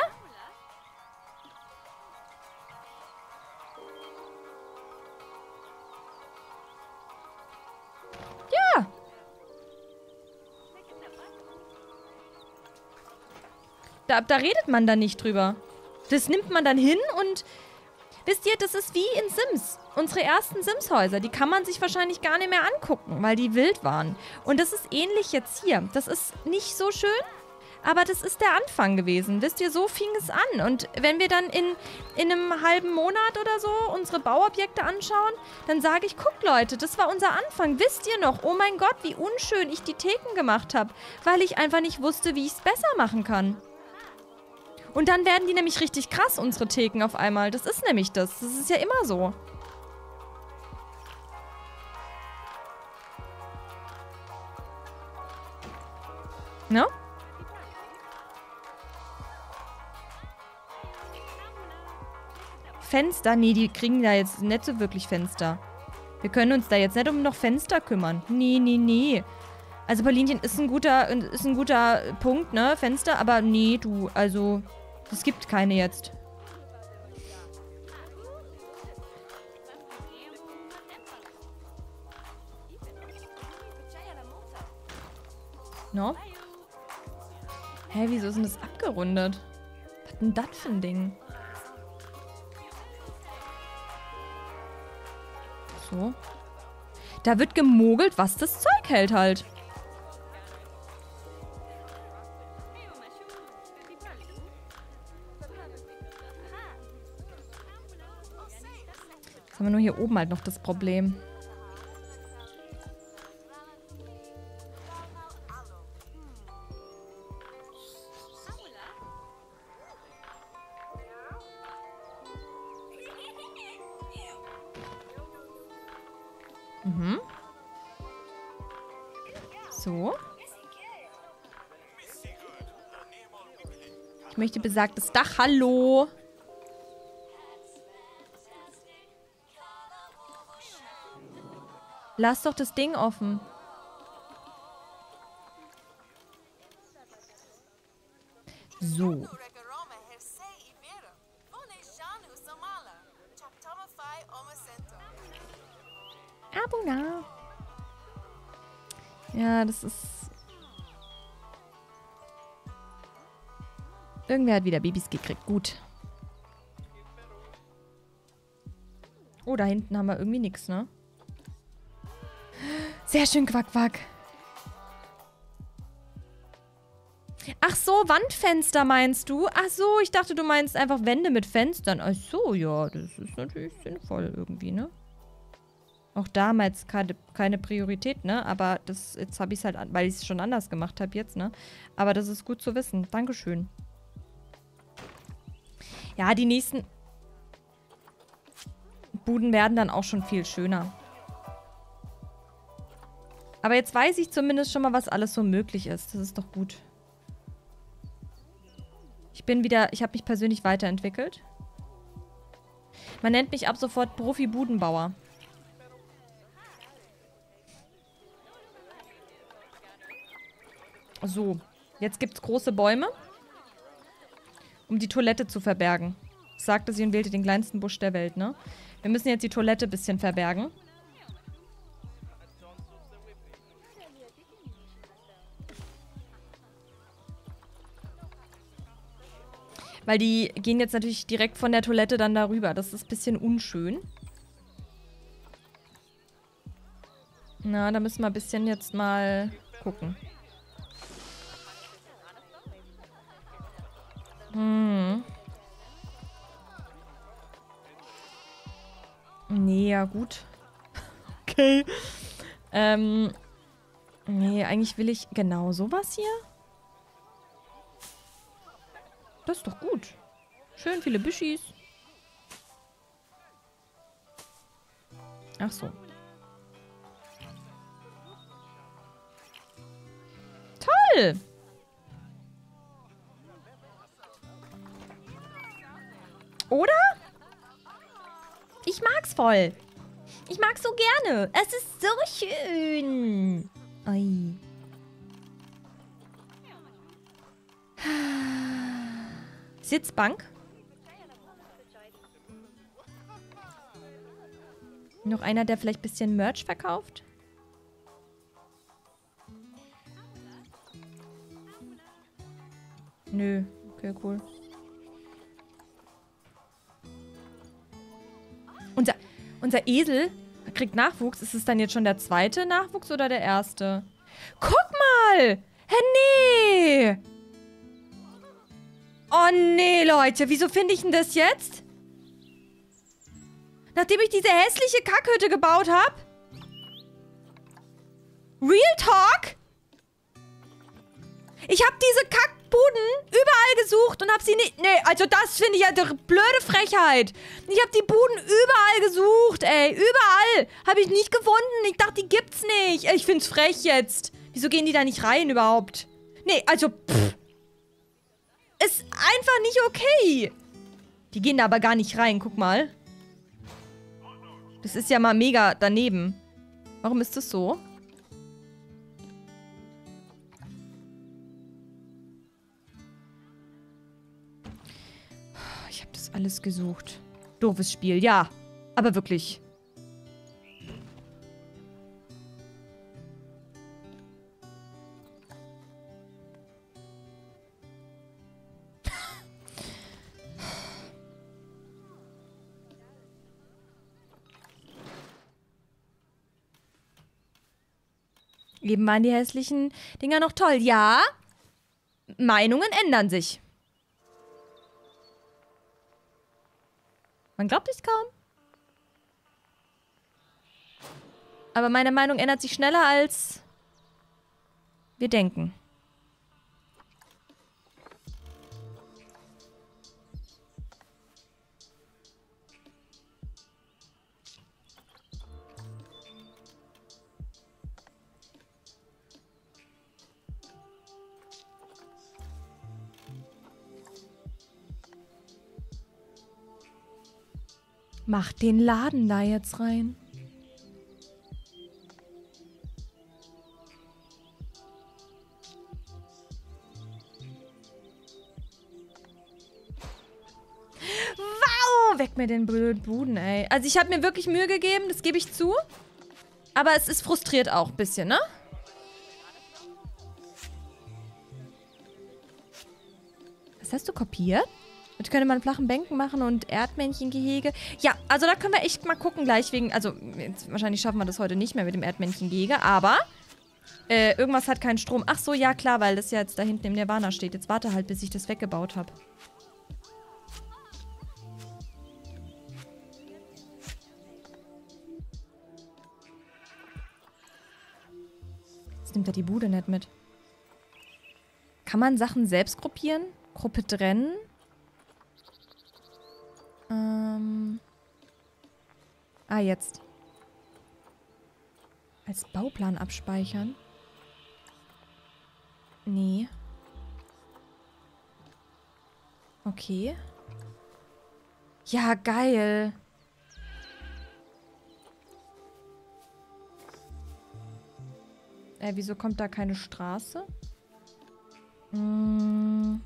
Ja. Da, da redet man dann nicht drüber. Das nimmt man dann hin und... Wisst ihr, das ist wie in Sims. Unsere ersten Sims-Häuser, die kann man sich wahrscheinlich gar nicht mehr angucken, weil die wild waren. Und das ist ähnlich jetzt hier. Das ist nicht so schön, aber das ist der Anfang gewesen. Wisst ihr, so fing es an. Und wenn wir dann in, in einem halben Monat oder so unsere Bauobjekte anschauen, dann sage ich, guckt Leute, das war unser Anfang. Wisst ihr noch, oh mein Gott, wie unschön ich die Theken gemacht habe, weil ich einfach nicht wusste, wie ich es besser machen kann. Und dann werden die nämlich richtig krass, unsere Theken auf einmal. Das ist nämlich das. Das ist ja immer so. Ne? Fenster? Nee, die kriegen da jetzt nicht so wirklich Fenster. Wir können uns da jetzt nicht um noch Fenster kümmern. Nee, nee, nee. Also Paulinchen ist ein guter, ist ein guter Punkt, ne? Fenster, aber nee, du, also... Es gibt keine jetzt. No? Hä, wieso ist denn das abgerundet? Was ist denn das für ein Ding? So. Da wird gemogelt, was das Zeug hält halt. Jetzt haben wir nur hier oben halt noch das Problem. Mhm. So. Ich möchte besagtes Dach. Hallo. Lass doch das Ding offen. So. Abuna. Ja, das ist... Irgendwer hat wieder Babys gekriegt. Gut. Oh, da hinten haben wir irgendwie nichts, ne? Sehr schön, Quack, Quack. Ach so, Wandfenster meinst du? Ach so, ich dachte, du meinst einfach Wände mit Fenstern. Ach so, ja, das ist natürlich sinnvoll irgendwie, ne? Auch damals keine, keine Priorität, ne? Aber das, jetzt habe ich es halt, an, weil ich es schon anders gemacht habe jetzt, ne? Aber das ist gut zu wissen. Dankeschön. Ja, die nächsten Buden werden dann auch schon viel schöner. Aber jetzt weiß ich zumindest schon mal, was alles so möglich ist. Das ist doch gut. Ich bin wieder, ich habe mich persönlich weiterentwickelt. Man nennt mich ab sofort Profi-Budenbauer. So, jetzt gibt es große Bäume, um die Toilette zu verbergen. Sagte sie und wählte den kleinsten Busch der Welt, ne? Wir müssen jetzt die Toilette ein bisschen verbergen. Weil die gehen jetzt natürlich direkt von der Toilette dann darüber. Das ist ein bisschen unschön. Na, da müssen wir ein bisschen jetzt mal gucken. Hm. Nee, ja gut. Okay. Ähm. Nee, eigentlich will ich genau sowas hier. Das ist doch gut. Schön viele Büschis. Ach so. Toll! Oder? Ich mag's voll. Ich mag's so gerne. Es ist so schön. Ui. Sitzbank. Noch einer, der vielleicht ein bisschen Merch verkauft? Nö. Okay, cool. Unser, unser Esel kriegt Nachwuchs. Ist es dann jetzt schon der zweite Nachwuchs oder der erste? Guck mal! Hä, nee! Oh nee, Leute. Wieso finde ich denn das jetzt? Nachdem ich diese hässliche Kackhütte gebaut habe? Real Talk? Ich habe diese Kackbuden überall gesucht und habe sie nicht... Nee, also das finde ich ja eine blöde Frechheit. Ich habe die Buden überall gesucht, ey. Überall. Habe ich nicht gefunden. Ich dachte, die gibt's nicht. Ich find's frech jetzt. Wieso gehen die da nicht rein überhaupt? Nee, also... Pff. Ist einfach nicht okay. Die gehen da aber gar nicht rein. Guck mal. Das ist ja mal mega daneben. Warum ist das so? Ich habe das alles gesucht. Doofes Spiel, ja. Aber wirklich. Eben waren die hässlichen Dinger noch toll. Ja, Meinungen ändern sich. Man glaubt es kaum. Aber meine Meinung ändert sich schneller, als wir denken. Mach den Laden da jetzt rein. Wow! Weg mit den blöden Buden, ey. Also ich habe mir wirklich Mühe gegeben, das gebe ich zu. Aber es ist frustriert auch ein bisschen, ne? Was hast du kopiert? Damit könnte man flachen Bänken machen und Erdmännchengehege. Ja, also da können wir echt mal gucken gleich wegen... Also, jetzt, wahrscheinlich schaffen wir das heute nicht mehr mit dem Erdmännchengehege, aber... Äh, irgendwas hat keinen Strom. Ach so, ja klar, weil das ja jetzt da hinten im Nirvana steht. Jetzt warte halt, bis ich das weggebaut habe. Jetzt nimmt er die Bude nicht mit. Kann man Sachen selbst gruppieren? Gruppe trennen? Ähm. Ah, jetzt. Als Bauplan abspeichern? Nee. Okay. Ja, geil. Äh, wieso kommt da keine Straße? Hm.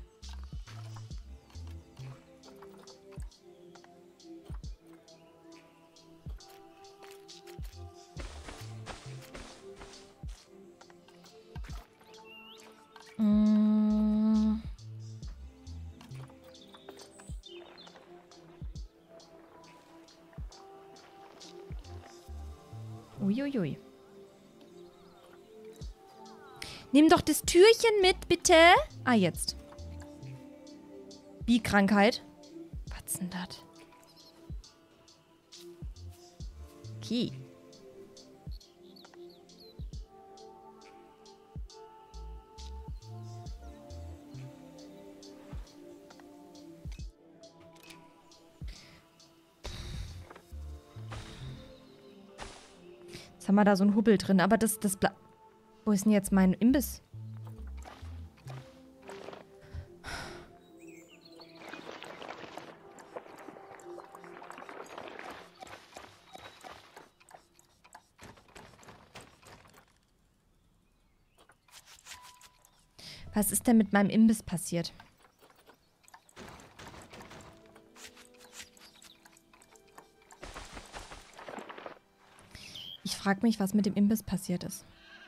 Uiuiui. Nimm doch das Türchen mit, bitte. Ah, jetzt. Wie Krankheit? Was ist denn das? Okay. Jetzt haben wir da so einen Hubbel drin, aber das, das bleibt... Wo ist denn jetzt mein Imbiss? Was ist denn mit meinem Imbiss passiert? Ich frage mich, was mit dem Imbiss passiert ist.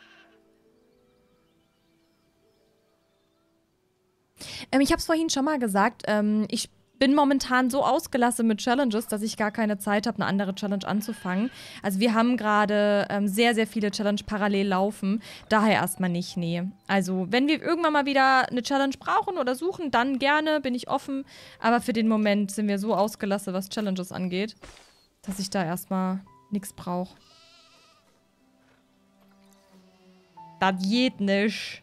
Ähm, ich habe es vorhin schon mal gesagt, ähm, ich bin momentan so ausgelastet mit Challenges, dass ich gar keine Zeit habe, eine andere Challenge anzufangen. Also wir haben gerade ähm, sehr, sehr viele Challenge parallel laufen. Daher erstmal nicht, nee. Also wenn wir irgendwann mal wieder eine Challenge brauchen oder suchen, dann gerne, bin ich offen. Aber für den Moment sind wir so ausgelastet, was Challenges angeht, dass ich da erstmal nichts brauche. Das geht nicht.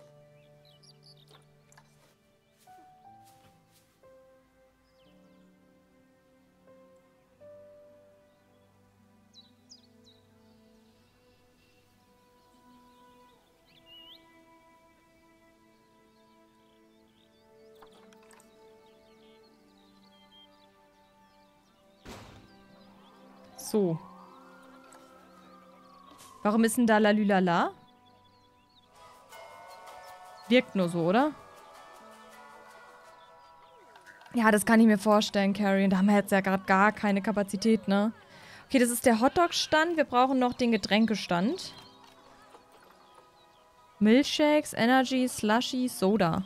So. Warum ist denn da Lalülala? Wirkt nur so, oder? Ja, das kann ich mir vorstellen, Carrie. Da haben wir jetzt ja gerade gar keine Kapazität, ne? Okay, das ist der Hotdog-Stand. Wir brauchen noch den Getränkestand. Milkshakes, Energy, Slushy, Soda.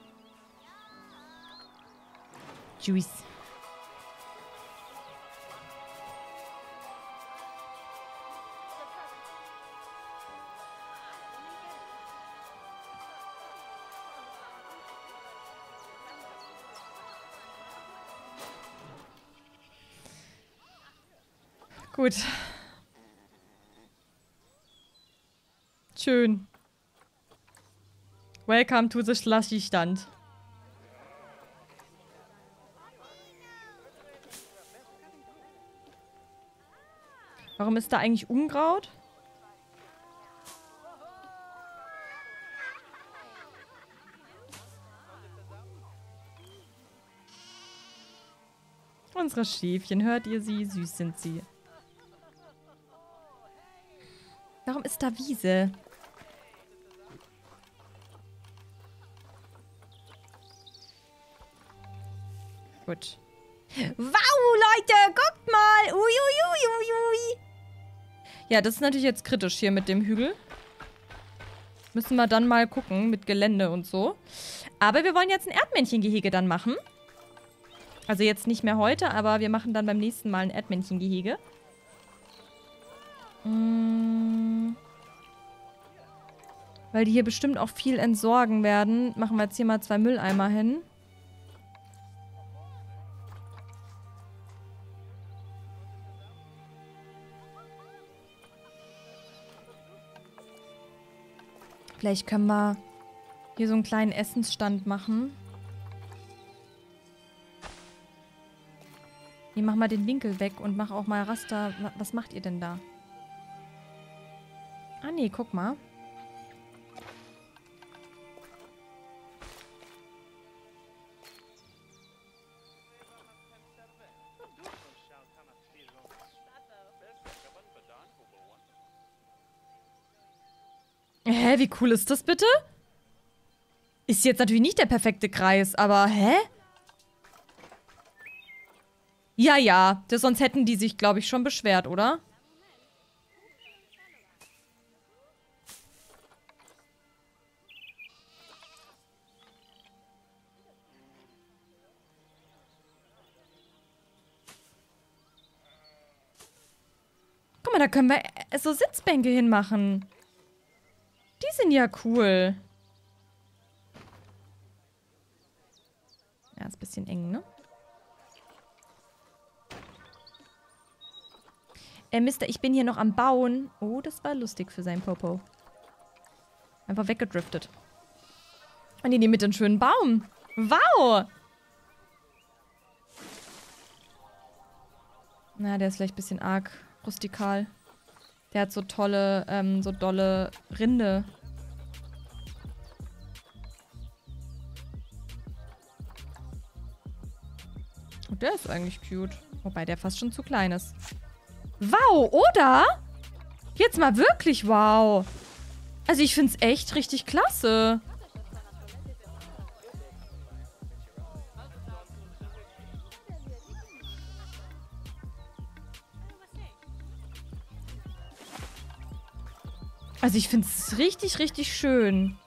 Juice. Gut. Schön. Welcome to the Slushy Stand. Warum ist da eigentlich Unkraut? Unsere Schäfchen, hört ihr sie? Süß sind sie. Warum ist da Wiese? Gut. Wow, Leute, guckt mal. Ui, ui, ui, ui, ui. Ja, das ist natürlich jetzt kritisch hier mit dem Hügel. Müssen wir dann mal gucken mit Gelände und so. Aber wir wollen jetzt ein Erdmännchengehege dann machen. Also jetzt nicht mehr heute, aber wir machen dann beim nächsten Mal ein Erdmännchengehege. Mmh. Weil die hier bestimmt auch viel entsorgen werden, machen wir jetzt hier mal zwei Mülleimer hin. Vielleicht können wir hier so einen kleinen Essensstand machen. Hier, mach mal den Winkel weg und mach auch mal Raster. Was macht ihr denn da? Ah, nee, guck mal. Hä, wie cool ist das bitte? Ist jetzt natürlich nicht der perfekte Kreis, aber hä? Ja, ja, das, sonst hätten die sich, glaube ich, schon beschwert, oder? Guck mal, da können wir so Sitzbänke hinmachen. Die sind ja cool. Ja, ist ein bisschen eng, ne? Äh, Mister, ich bin hier noch am Bauen. Oh, das war lustig für sein Popo. Einfach weggedriftet. Und in die Mitte einen schönen Baum. Wow! Na, der ist vielleicht ein bisschen arg rustikal. Der hat so tolle, ähm, so dolle Rinde. Und der ist eigentlich cute. Wobei der fast schon zu klein ist. Wow, oder? Jetzt mal wirklich wow. Also ich find's echt richtig klasse. Also ich find's richtig, richtig schön.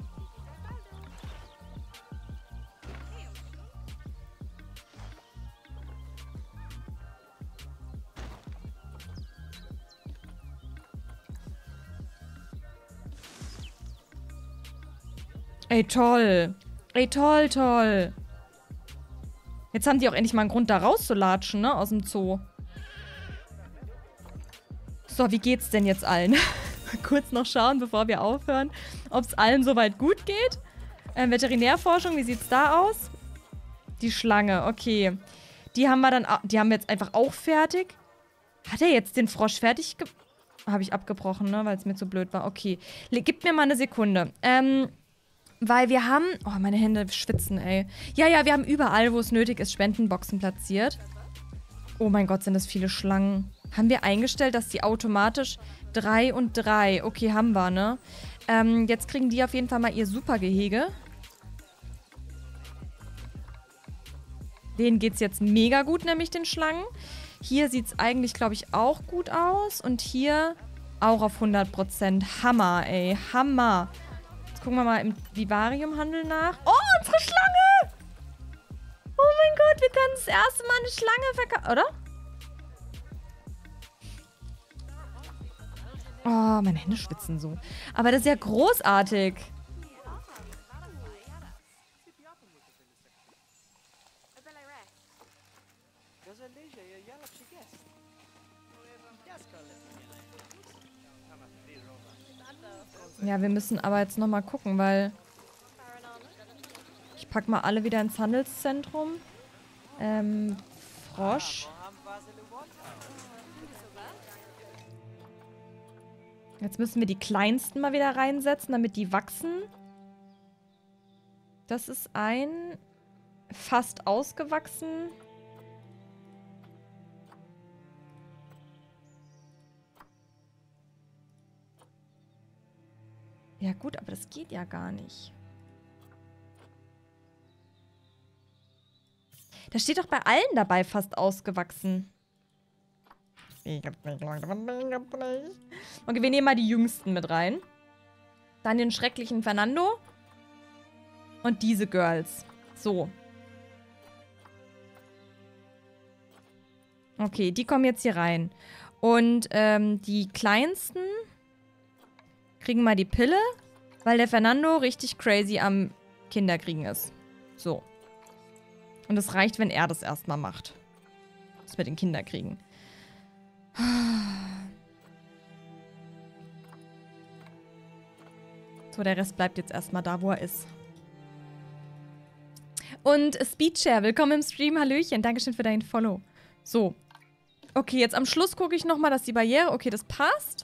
Ey, toll. Ey, toll, toll. Jetzt haben die auch endlich mal einen Grund, da rauszulatschen, ne? Aus dem Zoo. So, wie geht's denn jetzt allen? Kurz noch schauen, bevor wir aufhören, ob es allen soweit gut geht. Ähm, Veterinärforschung, wie sieht's da aus? Die Schlange, okay. Die haben wir dann, die haben wir jetzt einfach auch fertig. Hat er jetzt den Frosch fertig ge... Habe ich abgebrochen, ne? Weil es mir zu blöd war. Okay. Gib mir mal eine Sekunde. Ähm... Weil wir haben... Oh, meine Hände schwitzen, ey. Ja, ja, wir haben überall, wo es nötig ist, Spendenboxen platziert. Oh mein Gott, sind das viele Schlangen. Haben wir eingestellt, dass die automatisch drei und drei... Okay, haben wir, ne? Ähm, jetzt kriegen die auf jeden Fall mal ihr Supergehege. Denen geht's jetzt mega gut, nämlich den Schlangen. Hier sieht's eigentlich, glaube ich, auch gut aus. Und hier auch auf hundert Prozent. Hammer, ey. Hammer. Jetzt gucken wir mal im Vivariumhandel nach. Oh, unsere Schlange! Oh mein Gott, wir können das erste Mal eine Schlange verkaufen, oder? Oh, meine Hände schwitzen so. Aber das ist ja großartig. Ja, wir müssen aber jetzt nochmal gucken, weil ich pack mal alle wieder ins Handelszentrum. Ähm, Frosch. Jetzt müssen wir die kleinsten mal wieder reinsetzen, damit die wachsen. Das ist ein fast ausgewachsen. Ja gut, aber das geht ja gar nicht. Da steht doch bei allen dabei fast ausgewachsen. Okay, wir nehmen mal die Jüngsten mit rein. Dann den schrecklichen Fernando. Und diese Girls. So. Okay, die kommen jetzt hier rein. Und ähm, die Kleinsten kriegen mal die Pille, weil der Fernando richtig crazy am Kinderkriegen ist. So. Und es reicht, wenn er das erstmal macht. Das mit den Kinderkriegen. So, der Rest bleibt jetzt erstmal da, wo er ist. Und Speedshare, willkommen im Stream. Hallöchen, Dankeschön für deinen Follow. So. Okay, jetzt am Schluss gucke ich nochmal, dass die Barriere... Okay, das passt.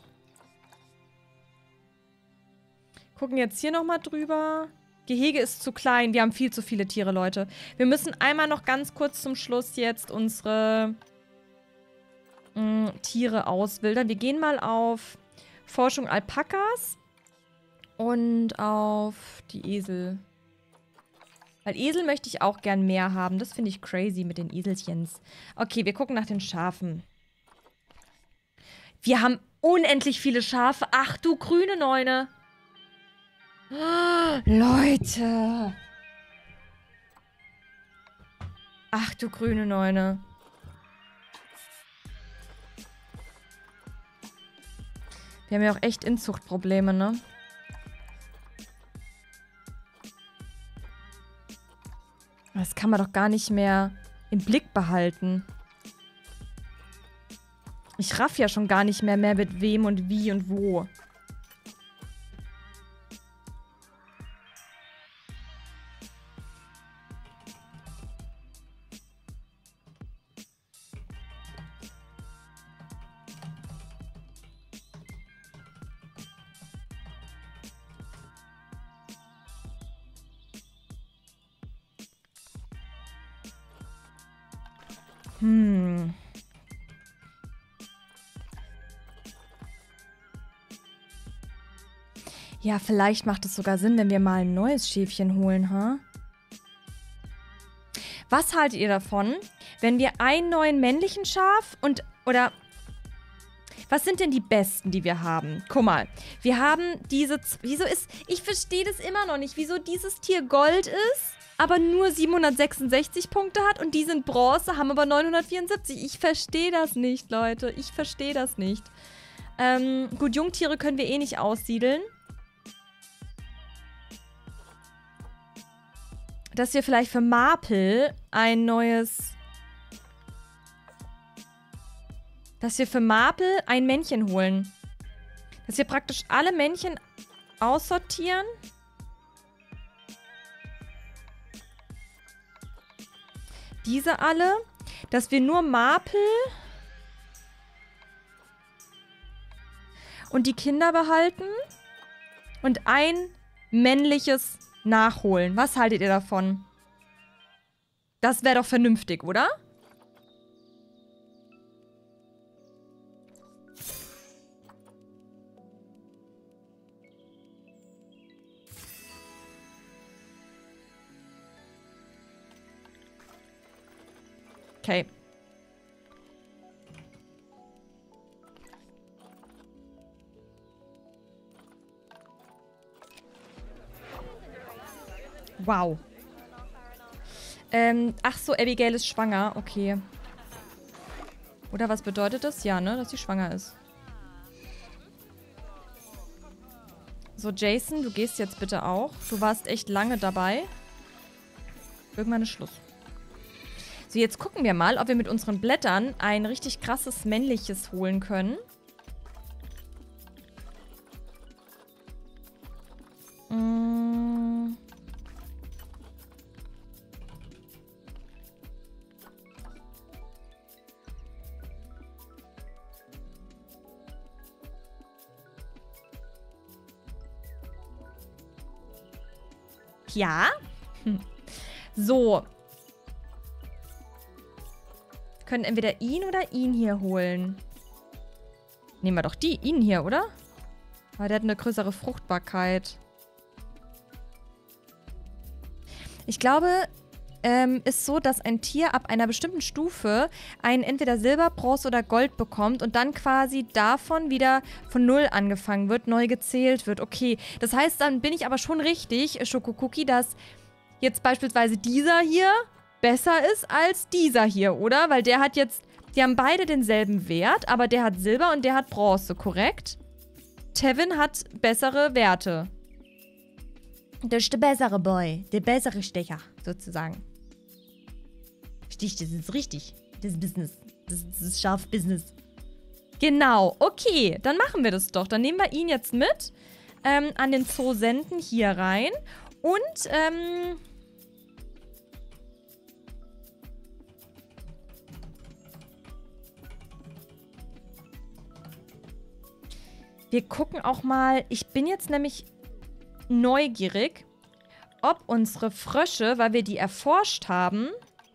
Gucken jetzt hier nochmal drüber. Gehege ist zu klein. Wir haben viel zu viele Tiere, Leute. Wir müssen einmal noch ganz kurz zum Schluss jetzt unsere mh, Tiere auswildern. Wir gehen mal auf Forschung Alpakas und auf die Esel. Weil Esel möchte ich auch gern mehr haben. Das finde ich crazy mit den Eselchens. Okay, wir gucken nach den Schafen. Wir haben unendlich viele Schafe. Ach du grüne Neune. Oh, Leute. Ach du grüne Neune. Wir haben ja auch echt Inzuchtprobleme, ne? Das kann man doch gar nicht mehr im Blick behalten. Ich raff ja schon gar nicht mehr mehr mit wem und wie und wo. Hm. Ja, vielleicht macht es sogar Sinn, wenn wir mal ein neues Schäfchen holen, ha? Was haltet ihr davon, wenn wir einen neuen männlichen Schaf und, oder, was sind denn die besten, die wir haben? Guck mal, wir haben diese, wieso ist, ich verstehe das immer noch nicht, wieso dieses Tier Gold ist, aber nur siebenhundertsechsundsechzig Punkte hat und die sind Bronze, haben aber neunhundertvierundsiebzig. Ich verstehe das nicht, Leute. Ich verstehe das nicht. Ähm, gut, Jungtiere können wir eh nicht aussiedeln. Dass wir vielleicht für Marple ein neues... Dass wir für Marple ein Männchen holen. Dass wir praktisch alle Männchen aussortieren. Diese alle. Dass wir nur Marple und die Kinder behalten. Und ein männliches nachholen. Was haltet ihr davon? Das wäre doch vernünftig, oder? Okay. Wow. Ähm, ach so, Abigail ist schwanger. Okay. Oder was bedeutet das? Ja, ne? Dass sie schwanger ist. So, Jason, du gehst jetzt bitte auch. Du warst echt lange dabei. Irgendwann ist Schluss. So, jetzt gucken wir mal, ob wir mit unseren Blättern ein richtig krasses männliches holen können. Mm. Ja. Hm. So. Wir können entweder ihn oder ihn hier holen. Nehmen wir doch die, ihn hier, oder? Aber der hat eine größere Fruchtbarkeit. Ich glaube, ähm, ist so, dass ein Tier ab einer bestimmten Stufe ein entweder Silber, Bronze oder Gold bekommt und dann quasi davon wieder von Null angefangen wird, neu gezählt wird. Okay, das heißt, dann bin ich aber schon richtig, Schokokookie, dass jetzt beispielsweise dieser hier besser ist als dieser hier, oder? Weil der hat jetzt, die haben beide denselben Wert, aber der hat Silber und der hat Bronze, korrekt? Tevin hat bessere Werte. Das ist der bessere Boy, der bessere Stecher, sozusagen. Stich, das ist richtig. Das ist Business. Das, das ist scharf Business. Genau, okay, dann machen wir das doch. Dann nehmen wir ihn jetzt mit ähm, an den Zoo senden hier rein. Und, ähm... wir gucken auch mal, ich bin jetzt nämlich neugierig, ob unsere Frösche, weil wir die erforscht haben,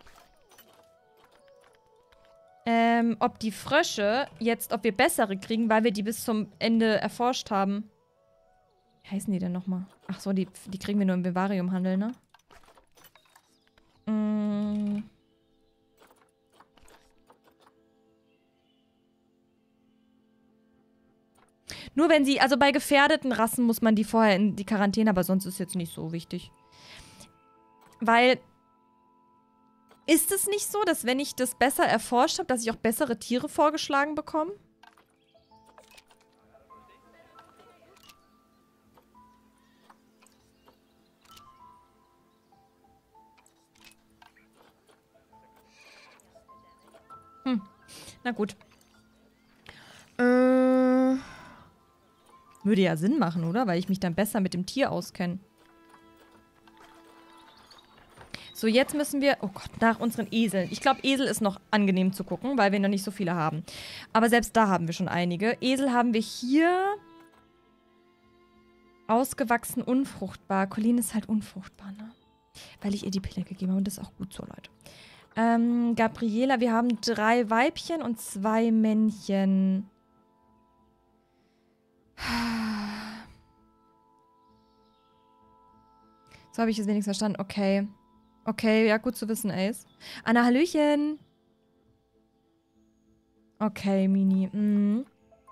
ähm, ob die Frösche jetzt, ob wir bessere kriegen, weil wir die bis zum Ende erforscht haben. Wie heißen die denn nochmal? Ach so, die, die kriegen wir nur im Vivariumhandel, ne? Mm. Nur wenn sie, also bei gefährdeten Rassen muss man die vorher in die Quarantäne, aber sonst ist jetzt nicht so wichtig. Weil, ist es nicht so, dass wenn ich das besser erforscht habe, dass ich auch bessere Tiere vorgeschlagen bekomme? Na gut. Äh, würde ja Sinn machen, oder? Weil ich mich dann besser mit dem Tier auskenne. So, jetzt müssen wir... Oh Gott, nach unseren Eseln. Ich glaube, Esel ist noch angenehm zu gucken, weil wir noch nicht so viele haben. Aber selbst da haben wir schon einige. Esel haben wir hier... Ausgewachsen, unfruchtbar. Colleen ist halt unfruchtbar, ne? Weil ich ihr die Pille gegeben habe und das ist auch gut so, Leute. Ähm, Gabriela, wir haben drei Weibchen und zwei Männchen. So habe ich es wenigstens verstanden. Okay. Okay, ja, gut zu wissen, Ace. Anna, Hallöchen. Okay, Mini. Mhm.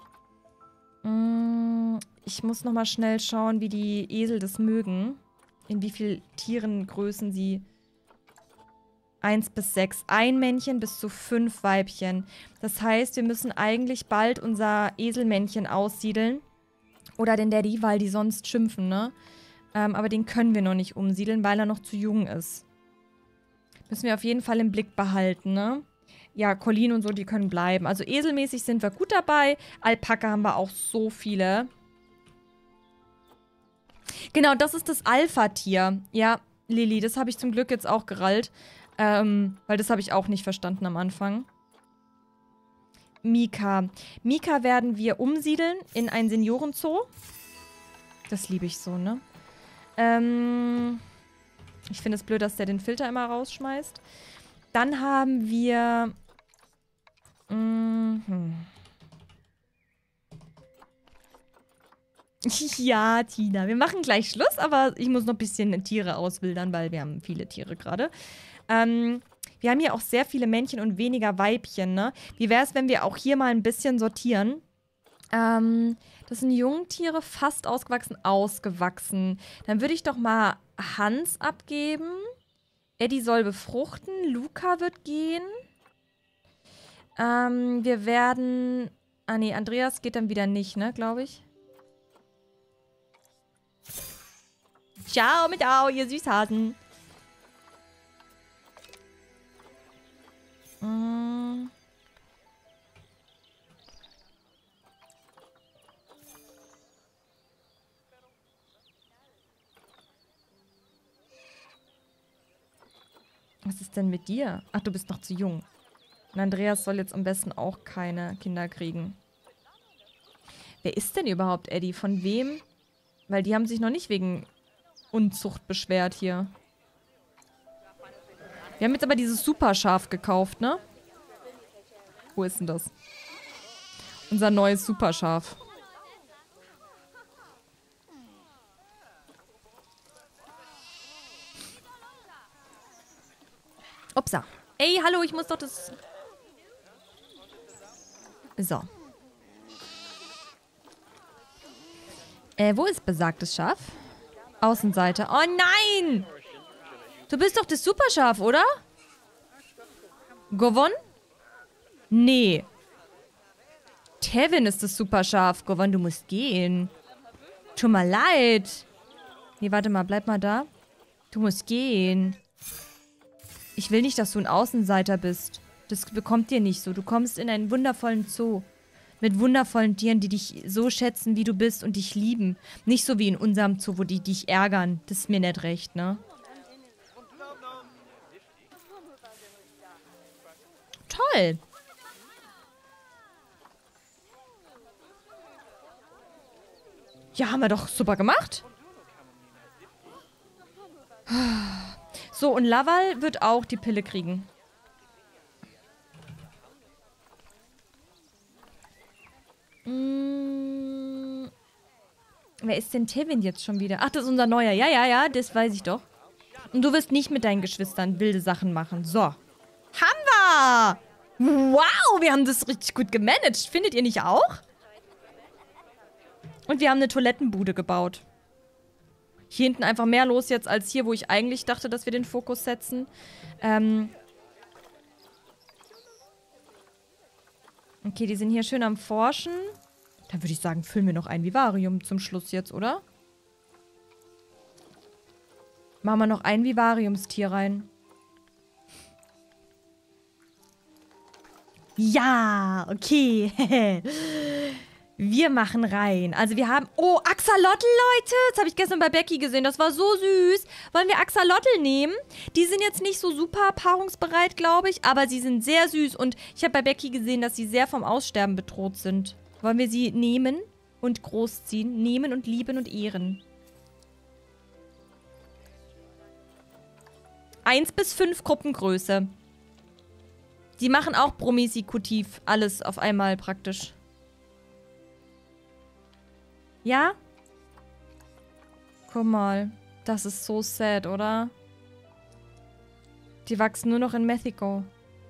Mhm. Ich muss nochmal schnell schauen, wie die Esel das mögen. In wie viel Tierengrößen sie... Eins bis sechs. Ein Männchen bis zu fünf Weibchen. Das heißt, wir müssen eigentlich bald unser Eselmännchen aussiedeln. Oder den Daddy, weil die sonst schimpfen, ne? Ähm, aber den können wir noch nicht umsiedeln, weil er noch zu jung ist. Müssen wir auf jeden Fall im Blick behalten, ne? Ja, Colleen und so, die können bleiben. Also eselmäßig sind wir gut dabei. Alpaka haben wir auch so viele. Genau, das ist das Alpha-Tier. Ja, Lilly, das habe ich zum Glück jetzt auch gerallt. Ähm, weil das habe ich auch nicht verstanden am Anfang. Mika. Mika werden wir umsiedeln in ein Seniorenzoo. Das liebe ich so, ne? Ähm, ich finde es blöd, dass der den Filter immer rausschmeißt. Dann haben wir... Mhm. Ja, Tina, wir machen gleich Schluss, aber ich muss noch ein bisschen Tiere auswildern, weil wir haben viele Tiere gerade. Ähm, wir haben hier auch sehr viele Männchen und weniger Weibchen, ne? Wie wäre es, wenn wir auch hier mal ein bisschen sortieren? Ähm, das sind Jungtiere, fast ausgewachsen, ausgewachsen. Dann würde ich doch mal Hans abgeben. Eddie soll befruchten. Luca wird gehen. Ähm, wir werden... Ah, nee, Andreas geht dann wieder nicht, ne, glaube ich. Ciao mit Au, ihr Süßhasen. Mm. Was ist denn mit dir? Ach, du bist noch zu jung. Und Andreas soll jetzt am besten auch keine Kinder kriegen. Wer ist denn überhaupt Eddie? Von wem? Weil die haben sich noch nicht wegen Unzucht beschwert hier. Wir haben jetzt aber dieses Superschaf gekauft, ne? Wo ist denn das? Unser neues Superschaf. Upsa. Ey, hallo, ich muss doch das... So. Äh, wo ist besagtes Schaf? Außenseite. Oh nein! Du bist doch das Superschaf, oder? Govon? Nee. Tevin ist das Superschaf. Govon, du musst gehen. Tut mir leid. Nee, warte mal, bleib mal da. Du musst gehen. Ich will nicht, dass du ein Außenseiter bist. Das bekommt dir nicht so. Du kommst in einen wundervollen Zoo. Mit wundervollen Tieren, die dich so schätzen, wie du bist und dich lieben. Nicht so wie in unserem Zoo, wo die dich ärgern. Das ist mir nicht recht, ne? Toll. Ja, haben wir doch super gemacht. So, und Laval wird auch die Pille kriegen. Hm. Wer ist denn Tevin jetzt schon wieder? Ach, das ist unser neuer. Ja, ja, ja, das weiß ich doch. Und du wirst nicht mit deinen Geschwistern wilde Sachen machen. So. Haben wir! Wow, wir haben das richtig gut gemanagt. Findet ihr nicht auch? Und wir haben eine Toilettenbude gebaut. Hier hinten einfach mehr los jetzt als hier, wo ich eigentlich dachte, dass wir den Fokus setzen. Ähm okay, die sind hier schön am Forschen. Dann würde ich sagen, füllen wir noch ein Vivarium zum Schluss jetzt, oder? Machen wir noch ein Vivariumstier rein. Ja, okay. Wir machen rein. Also wir haben... Oh, Axolotl, Leute. Das habe ich gestern bei Becky gesehen. Das war so süß. Wollen wir Axolotl nehmen? Die sind jetzt nicht so super paarungsbereit, glaube ich. Aber sie sind sehr süß. Und ich habe bei Becky gesehen, dass sie sehr vom Aussterben bedroht sind. Wollen wir sie nehmen und großziehen? Nehmen und lieben und ehren. Eins bis fünf Gruppengröße. Die machen auch promisekutiv alles auf einmal praktisch. Ja? Guck mal. Das ist so sad, oder? Die wachsen nur noch in Mexiko.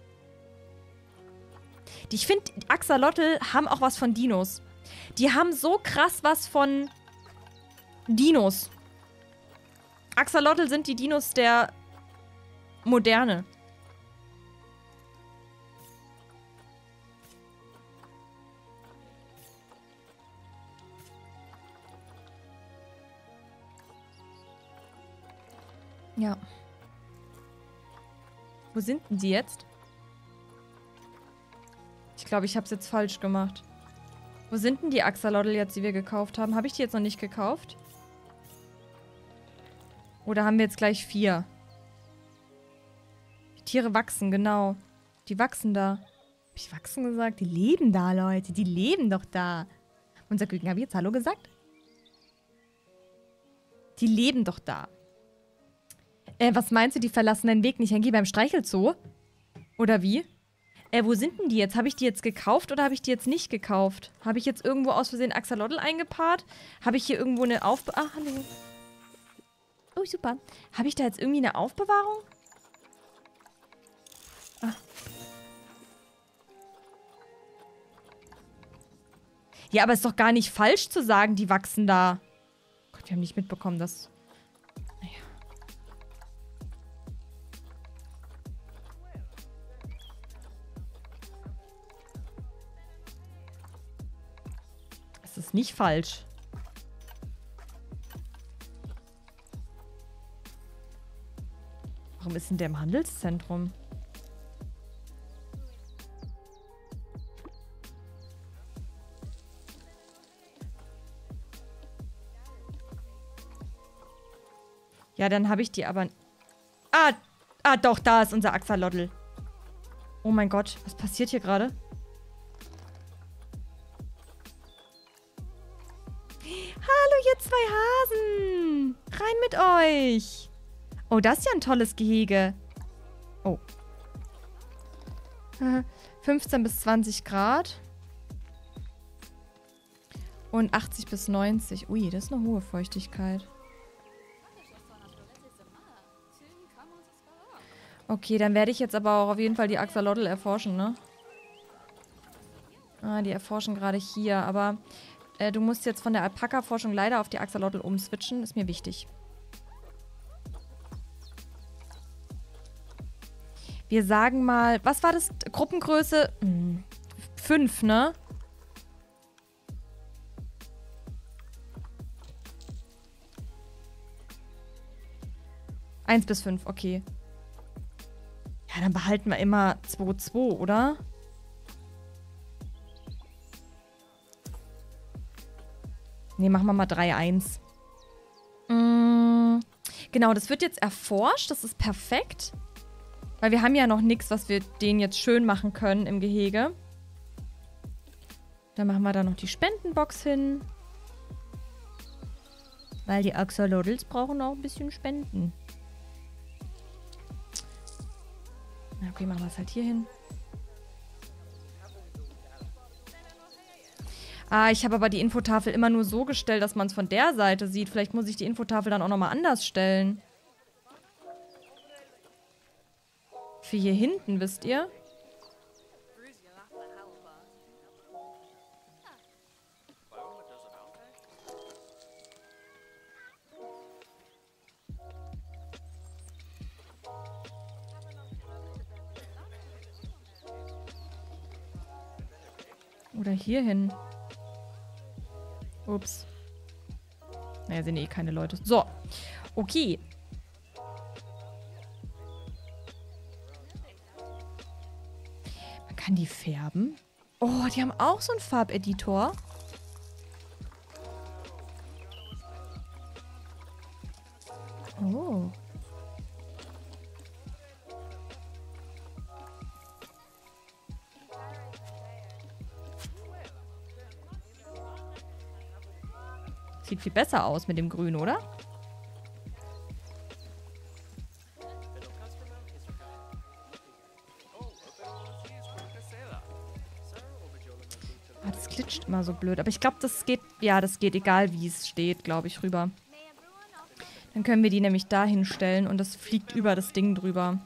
Die, ich finde, Axolotl haben auch was von Dinos. Die haben so krass was von Dinos. Axolotl sind die Dinos der Moderne. Ja. Wo sind denn die jetzt? Ich glaube, ich habe es jetzt falsch gemacht. Wo sind denn die Axolotl jetzt, die wir gekauft haben? Habe ich die jetzt noch nicht gekauft? Oder haben wir jetzt gleich vier? Die Tiere wachsen, genau. Die wachsen da. Hab ich wachsen gesagt? Die leben da, Leute. Die leben doch da. Unser Küken, habe ich jetzt Hallo gesagt? Die leben doch da. Äh, was meinst du, die verlassen den Weg nicht? Hängen die beim Streichelzoo? Oder wie? Äh, wo sind denn die jetzt? Habe ich die jetzt gekauft oder habe ich die jetzt nicht gekauft? Habe ich jetzt irgendwo aus Versehen Axolotl eingepaart? Habe ich hier irgendwo eine Aufbewahrung? Ah, hallo. Oh, super. Habe ich da jetzt irgendwie eine Aufbewahrung? Ah. Ja, aber ist doch gar nicht falsch zu sagen, die wachsen da. Gott, wir haben nicht mitbekommen, dass... Das ist nicht falsch. Warum ist denn der im Handelszentrum? Ja, dann habe ich die aber... Ah, ah, doch, da ist unser Axolotl. Oh mein Gott, was passiert hier gerade? Hallo, ihr zwei Hasen. Rein mit euch. Oh, das ist ja ein tolles Gehege. Oh. fünfzehn bis zwanzig Grad. Und achtzig bis neunzig. Ui, das ist eine hohe Feuchtigkeit. Okay, dann werde ich jetzt aber auch auf jeden Fall die Axolotl erforschen, ne? Ah, die erforschen gerade hier, aber... Äh, du musst jetzt von der Alpaka-Forschung leider auf die Axolotl umswitchen. Ist mir wichtig. Wir sagen mal... Was war das? Gruppengröße? Hm, fünf, ne? Eins bis fünf, okay. Ja, dann behalten wir immer zwei, zwei, oder? Ne, machen wir mal drei eins. Mm, genau, das wird jetzt erforscht. Das ist perfekt. Weil wir haben ja noch nichts, was wir denen jetzt schön machen können im Gehege. Dann machen wir da noch die Spendenbox hin. Weil die Axolotls brauchen auch ein bisschen Spenden. Na, okay, machen wir es halt hier hin. Ah, ich habe aber die Infotafel immer nur so gestellt, dass man es von der Seite sieht. Vielleicht muss ich die Infotafel dann auch nochmal anders stellen. Für hier hinten, wisst ihr? Oder hier hin. Ups. Naja, sind eh keine Leute. So. Okay. Man Kann die färben? Oh, die haben auch so einen Farbeditor. Oh. Sieht viel besser aus mit dem Grün, oder? Ah, das glitscht immer so blöd. Aber ich glaube, das geht... Ja, das geht egal, wie es steht, glaube ich, rüber. Dann können wir die nämlich da hinstellen und das fliegt über das Ding drüber.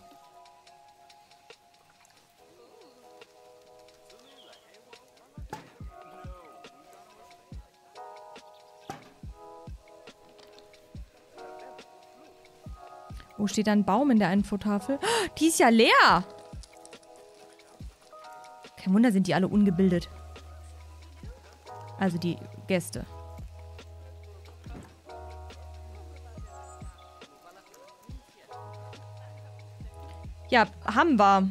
Wo steht da ein Baum in der Infotafel? Oh, die ist ja leer! Kein Wunder, sind die alle ungebildet. Also die Gäste. Ja, haben wir.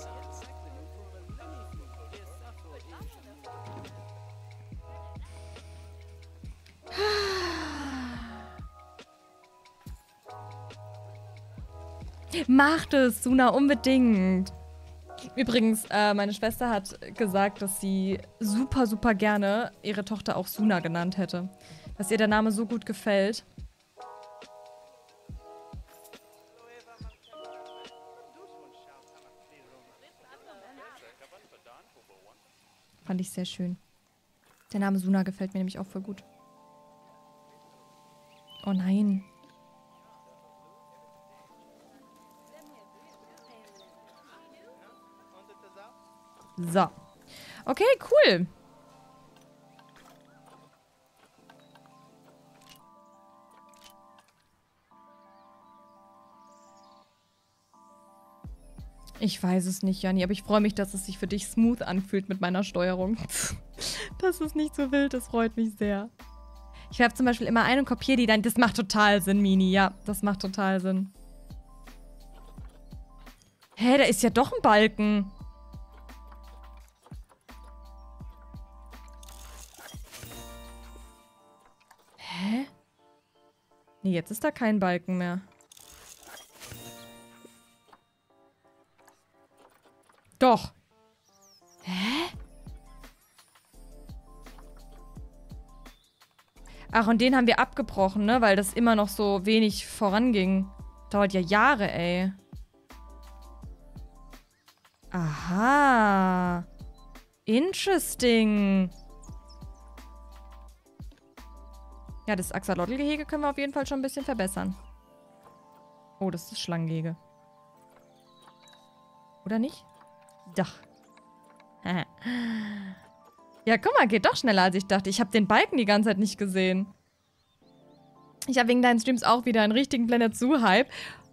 Macht es, Suna, unbedingt. Übrigens, äh, meine Schwester hat gesagt, dass sie super, super gerne ihre Tochter auch Suna genannt hätte. Dass ihr der Name so gut gefällt. Fand ich sehr schön. Der Name Suna gefällt mir nämlich auch voll gut. Oh nein. So. Okay, cool. Ich weiß es nicht, Janni, aber ich freue mich, dass es sich für dich smooth anfühlt mit meiner Steuerung. Das ist nicht so wild, das freut mich sehr. Ich werfe zum Beispiel immer ein und kopiere die dann. Das macht total Sinn, Mini. Ja, das macht total Sinn. Hä, da ist ja doch ein Balken. Hä? Nee, jetzt ist da kein Balken mehr. Doch. Hä? Ach, und den haben wir abgebrochen, ne? Weil das immer noch so wenig voranging. Dauert ja Jahre, ey. Aha. Interesting. Ja, das Axolotl-Gehege können wir auf jeden Fall schon ein bisschen verbessern. Oh, das ist das Schlangengehege. Oder nicht? Doch. Ja, guck mal, geht doch schneller, als ich dachte. Ich habe den Balken die ganze Zeit nicht gesehen. Ich habe wegen deinen Streams auch wieder einen richtigen Planet Zoo-Hype.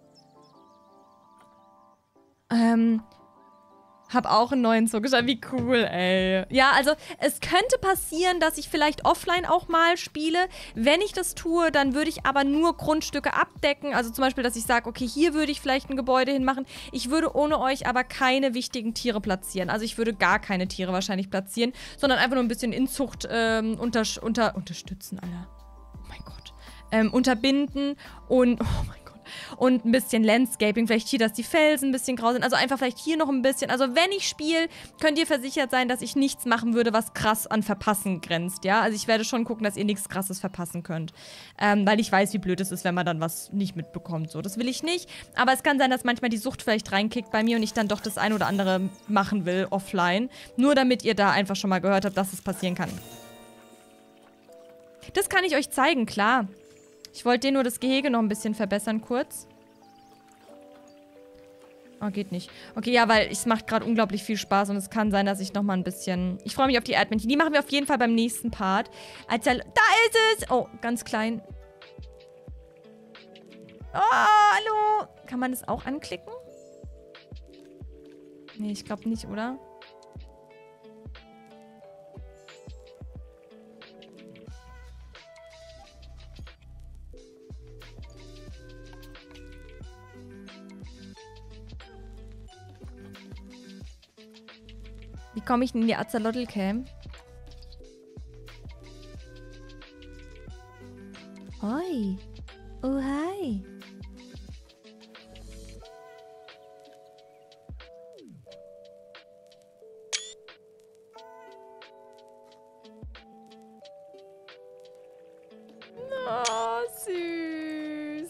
Ähm... Hab auch einen neuen Zoo geschaut. Wie cool, ey. Ja, also es könnte passieren, dass ich vielleicht offline auch mal spiele. Wenn ich das tue, dann würde ich aber nur Grundstücke abdecken. Also zum Beispiel, dass ich sage, okay, hier würde ich vielleicht ein Gebäude hinmachen. Ich würde ohne euch aber keine wichtigen Tiere platzieren. Also ich würde gar keine Tiere wahrscheinlich platzieren, sondern einfach nur ein bisschen Inzucht ähm, unter, unter, unterstützen, Alter. Oh mein Gott. Ähm, unterbinden und... Oh mein Gott. Und ein bisschen Landscaping, vielleicht hier, dass die Felsen ein bisschen grau sind. Also einfach vielleicht hier noch ein bisschen. Also wenn ich spiele, könnt ihr versichert sein, dass ich nichts machen würde, was krass an Verpassen grenzt, ja? Also ich werde schon gucken, dass ihr nichts Krasses verpassen könnt. Ähm, weil ich weiß, wie blöd es ist, wenn man dann was nicht mitbekommt. So, das will ich nicht. Aber es kann sein, dass manchmal die Sucht vielleicht reinkickt bei mir und ich dann doch das ein oder andere machen will, offline. Nur damit ihr da einfach schon mal gehört habt, dass es passieren kann. Das kann ich euch zeigen, klar. Ich wollte dir nur das Gehege noch ein bisschen verbessern, kurz. Oh, geht nicht. Okay, ja, weil es macht gerade unglaublich viel Spaß und es kann sein, dass ich noch mal ein bisschen... Ich freue mich auf die Erdmännchen. Die machen wir auf jeden Fall beim nächsten Part. Als der... Da ist es! Oh, ganz klein. Oh, hallo! Kann man das auch anklicken? Nee, ich glaube nicht, oder? Wie komme ich denn in die Axolotl-Cam? Hoi. Oh, hi. Oh, süß.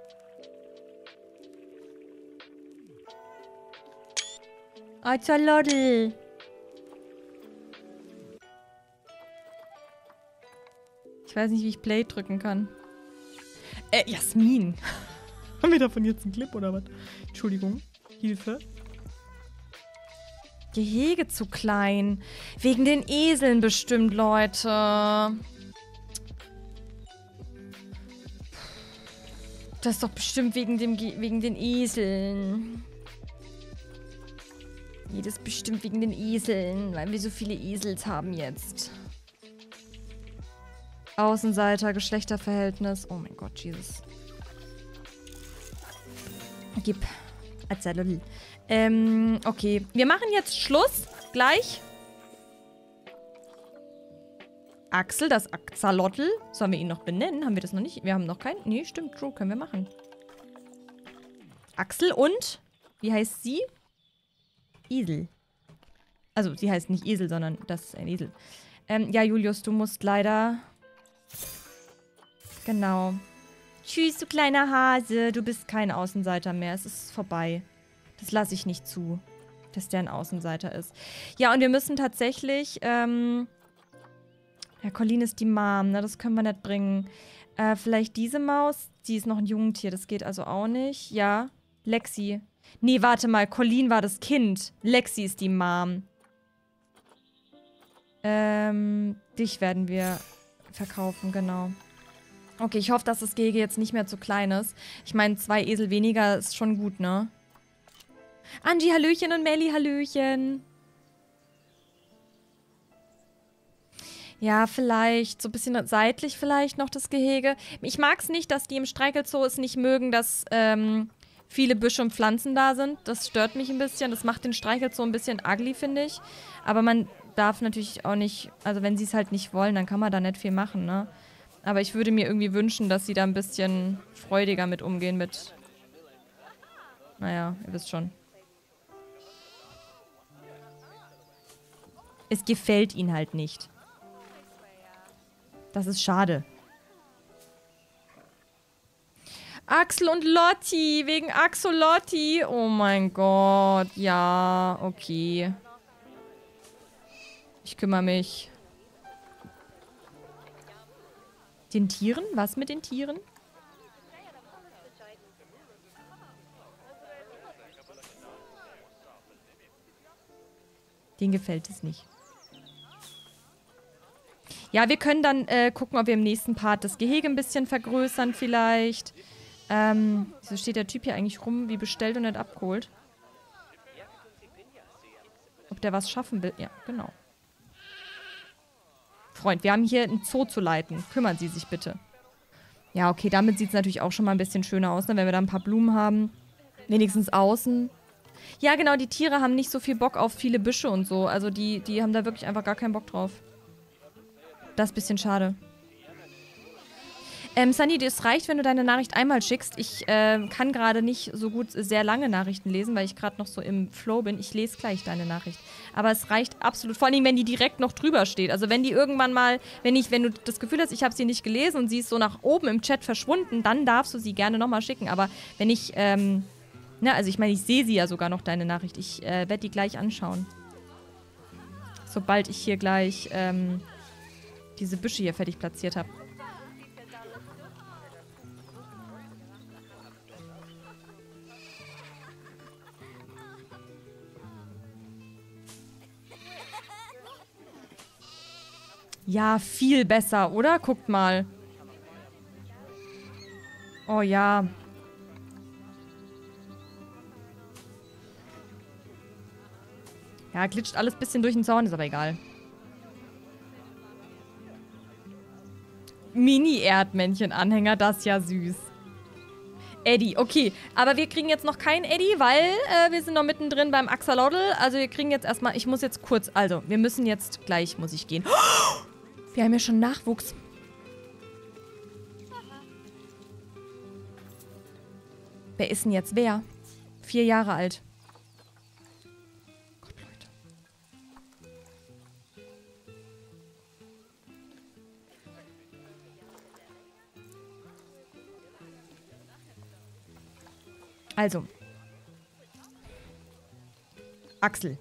Axolotl. Ich weiß nicht, wie ich Play drücken kann. Äh, Jasmin. Haben wir davon jetzt einen Clip oder was? Entschuldigung. Hilfe. Gehege zu klein. Wegen den Eseln bestimmt, Leute. Das ist doch bestimmt wegen, dem Ge wegen den Eseln. Nee, das ist bestimmt wegen den Eseln, weil wir so viele Esels haben jetzt. Außenseiter, Geschlechterverhältnis. Oh mein Gott, Jesus. Gib. Axolotl. Ähm, okay. Wir machen jetzt Schluss. Gleich. Axel, das Axolotl. Sollen wir ihn noch benennen? Haben wir das noch nicht? Wir haben noch keinen. Nee, stimmt. True. Können wir machen. Axel und? Wie heißt sie? Esel. Also, sie heißt nicht Esel, sondern das ist ein Esel. Ähm, ja, Julius, du musst leider... Genau. Tschüss, du kleiner Hase. Du bist kein Außenseiter mehr. Es ist vorbei. Das lasse ich nicht zu, dass der ein Außenseiter ist. Ja, und wir müssen tatsächlich, ähm... Ja, Colleen ist die Mom, ne? Das können wir nicht bringen. Äh, vielleicht diese Maus. Die ist noch ein Jungtier. Das geht also auch nicht. Ja. Lexi. Nee, warte mal. Colleen war das Kind. Lexi ist die Mom. Ähm, dich werden wir verkaufen, genau. Okay, ich hoffe, dass das Gehege jetzt nicht mehr zu klein ist. Ich meine, zwei Esel weniger ist schon gut, ne? Angie, Hallöchen und Melli, Hallöchen. Ja, vielleicht so ein bisschen seitlich vielleicht noch das Gehege. Ich mag es nicht, dass die im Streichelzoo es nicht mögen, dass ähm, viele Büsche und Pflanzen da sind. Das stört mich ein bisschen. Das macht den Streichelzoo ein bisschen ugly, finde ich. Aber man darf natürlich auch nicht, also wenn sie es halt nicht wollen, dann kann man da nicht viel machen, ne? Aber ich würde mir irgendwie wünschen, dass sie da ein bisschen freudiger mit umgehen mit... Naja, ihr wisst schon. Es gefällt ihnen halt nicht. Das ist schade. Axel und Lotti, wegen Axolotti. Oh mein Gott, ja, okay. Ich kümmere mich. Den Tieren? Was mit den Tieren? Denen gefällt es nicht. Ja, wir können dann äh, gucken, ob wir im nächsten Part das Gehege ein bisschen vergrößern vielleicht. Ähm, wieso steht der Typ hier eigentlich rum, wie bestellt und nicht abgeholt? Ob der was schaffen will? Ja, genau. Freund, wir haben hier ein Zoo zu leiten. Kümmern Sie sich bitte. Ja, okay, damit sieht es natürlich auch schon mal ein bisschen schöner aus, ne, wenn wir da ein paar Blumen haben. Wenigstens außen. Ja, genau, die Tiere haben nicht so viel Bock auf viele Büsche und so. Also die, die haben da wirklich einfach gar keinen Bock drauf. Das ist ein bisschen schade. Ähm, Sunny, das reicht, wenn du deine Nachricht einmal schickst. Ich äh, kann gerade nicht so gut sehr lange Nachrichten lesen, weil ich gerade noch so im Flow bin. Ich lese gleich deine Nachricht. Aber es reicht absolut, vor allem, wenn die direkt noch drüber steht. Also wenn die irgendwann mal, wenn ich, wenn du das Gefühl hast, ich habe sie nicht gelesen und sie ist so nach oben im Chat verschwunden, dann darfst du sie gerne nochmal schicken. Aber wenn ich, ähm, na, also ich meine, ich sehe sie ja sogar noch, deine Nachricht. Ich äh, werde die gleich anschauen. Sobald ich hier gleich, ähm, diese Büsche hier fertig platziert habe. Ja, viel besser, oder? Guckt mal. Oh ja. Ja, glitscht alles ein bisschen durch den Zaun, ist aber egal. Mini-Erdmännchen-Anhänger, das ist ja süß. Eddie, okay. Aber wir kriegen jetzt noch keinen Eddie, weil äh, wir sind noch mittendrin beim Axolotl. Also wir kriegen jetzt erstmal, ich muss jetzt kurz, also wir müssen jetzt, gleich muss ich gehen. Oh, wir haben ja schon Nachwuchs. Wer ist denn jetzt wer? Vier Jahre alt. Gott, Leute. Also. Axel.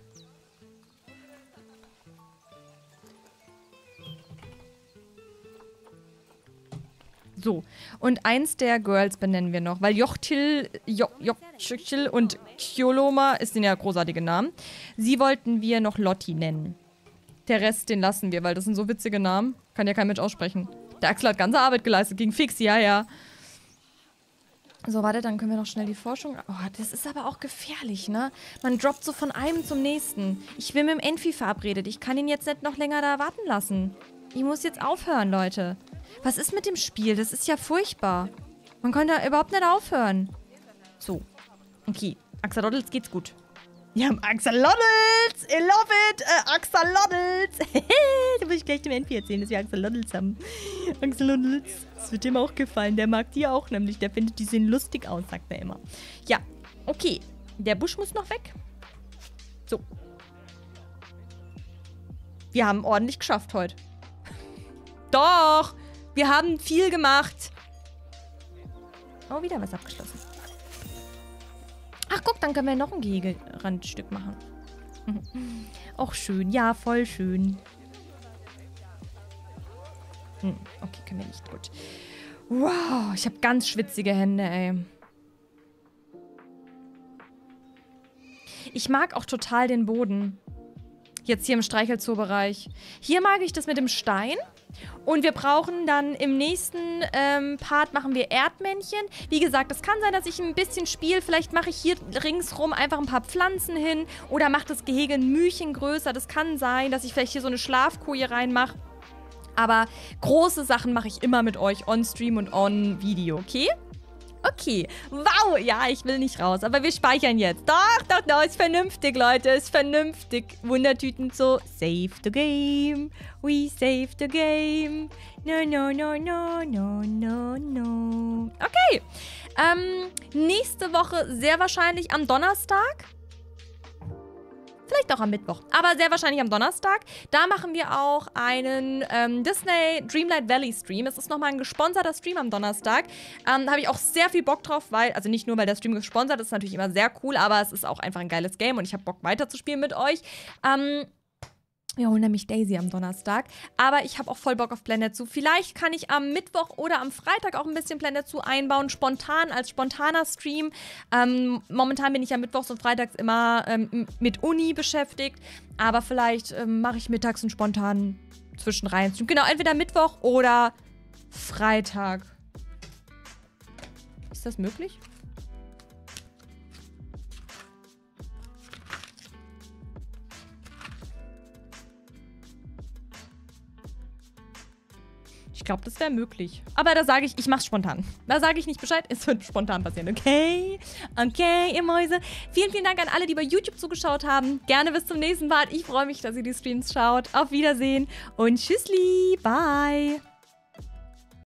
So, und eins der Girls benennen wir noch, weil Jochtil, jo, Jochtil und Kyoloma ist den ja großartige Namen. Sie wollten wir noch Lotti nennen. Der Rest, den lassen wir, weil das sind so witzige Namen. Kann ja kein Mensch aussprechen. Der Axel hat ganze Arbeit geleistet gegen Fix, ja, ja. So, warte, dann können wir noch schnell die Forschung... Oh, das ist aber auch gefährlich, ne? Man droppt so von einem zum nächsten. Ich bin mit dem Enfi verabredet. Ich kann ihn jetzt nicht noch länger da warten lassen. Ich muss jetzt aufhören, Leute. Was ist mit dem Spiel? Das ist ja furchtbar. Man kann da überhaupt nicht aufhören. So. Okay. Axolotls geht's gut. Wir haben Axolotls! I love it! Äh, Axolotls! Da muss ich gleich dem Enfi erzählen, dass wir Axolotls haben. Axolotls. Das wird ihm auch gefallen. Der mag die auch nämlich. Der findet, die sehen lustig aus, sagt er immer. Ja. Okay. Der Busch muss noch weg. So. Wir haben ordentlich geschafft heute. Doch! Wir haben viel gemacht. Oh, wieder was abgeschlossen. Ach, guck, dann können wir noch ein Gehegerandstück machen. Auch schön. Ja, voll schön. Hm, okay, können wir nicht. Gut. Wow, ich habe ganz schwitzige Hände, ey. Ich mag auch total den Boden. Jetzt hier im Streichelzoo-Bereich. Hier mag ich das mit dem Stein. Und wir brauchen dann im nächsten ähm, Part machen wir Erdmännchen. Wie gesagt, es kann sein, dass ich ein bisschen spiele. Vielleicht mache ich hier ringsrum einfach ein paar Pflanzen hin. Oder mache das Gehege ein Mühchen größer. Das kann sein, dass ich vielleicht hier so eine Schlafkoje reinmache. Aber große Sachen mache ich immer mit euch on-Stream und on-Video, okay? Okay. Wow, ja, ich will nicht raus, aber wir speichern jetzt. Doch, doch, doch, ist vernünftig, Leute, ist vernünftig. Wundertüten so, save the game, we save the game. No, no, no, no, no, no, no. Okay, ähm, nächste Woche sehr wahrscheinlich am Donnerstag. Vielleicht auch am Mittwoch, aber sehr wahrscheinlich am Donnerstag. Da machen wir auch einen ähm, Disney Dreamlight Valley Stream. Es ist nochmal ein gesponserter Stream am Donnerstag. Ähm, da habe ich auch sehr viel Bock drauf, weil, also nicht nur, weil der Stream gesponsert ist, ist natürlich immer sehr cool, aber es ist auch einfach ein geiles Game und ich habe Bock weiterzuspielen mit euch. Ähm, wir holen nämlich Daisy am Donnerstag, aber ich habe auch voll Bock auf Planet Zoo. Vielleicht kann ich am Mittwoch oder am Freitag auch ein bisschen Planet Zoo einbauen, spontan, als spontaner Stream. Ähm, momentan bin ich ja mittwochs und freitags immer ähm, mit Uni beschäftigt, aber vielleicht ähm, mache ich mittags einen spontanen Zwischenreihen Stream. Genau, entweder Mittwoch oder Freitag. Ist das möglich? Ich glaube, das wäre möglich. Aber da sage ich, ich mache es spontan. Da sage ich nicht Bescheid, es wird spontan passieren, okay? Okay, ihr Mäuse. Vielen, vielen Dank an alle, die bei YouTube zugeschaut haben. Gerne bis zum nächsten Mal. Ich freue mich, dass ihr die Streams schaut. Auf Wiedersehen und tschüssli. Bye.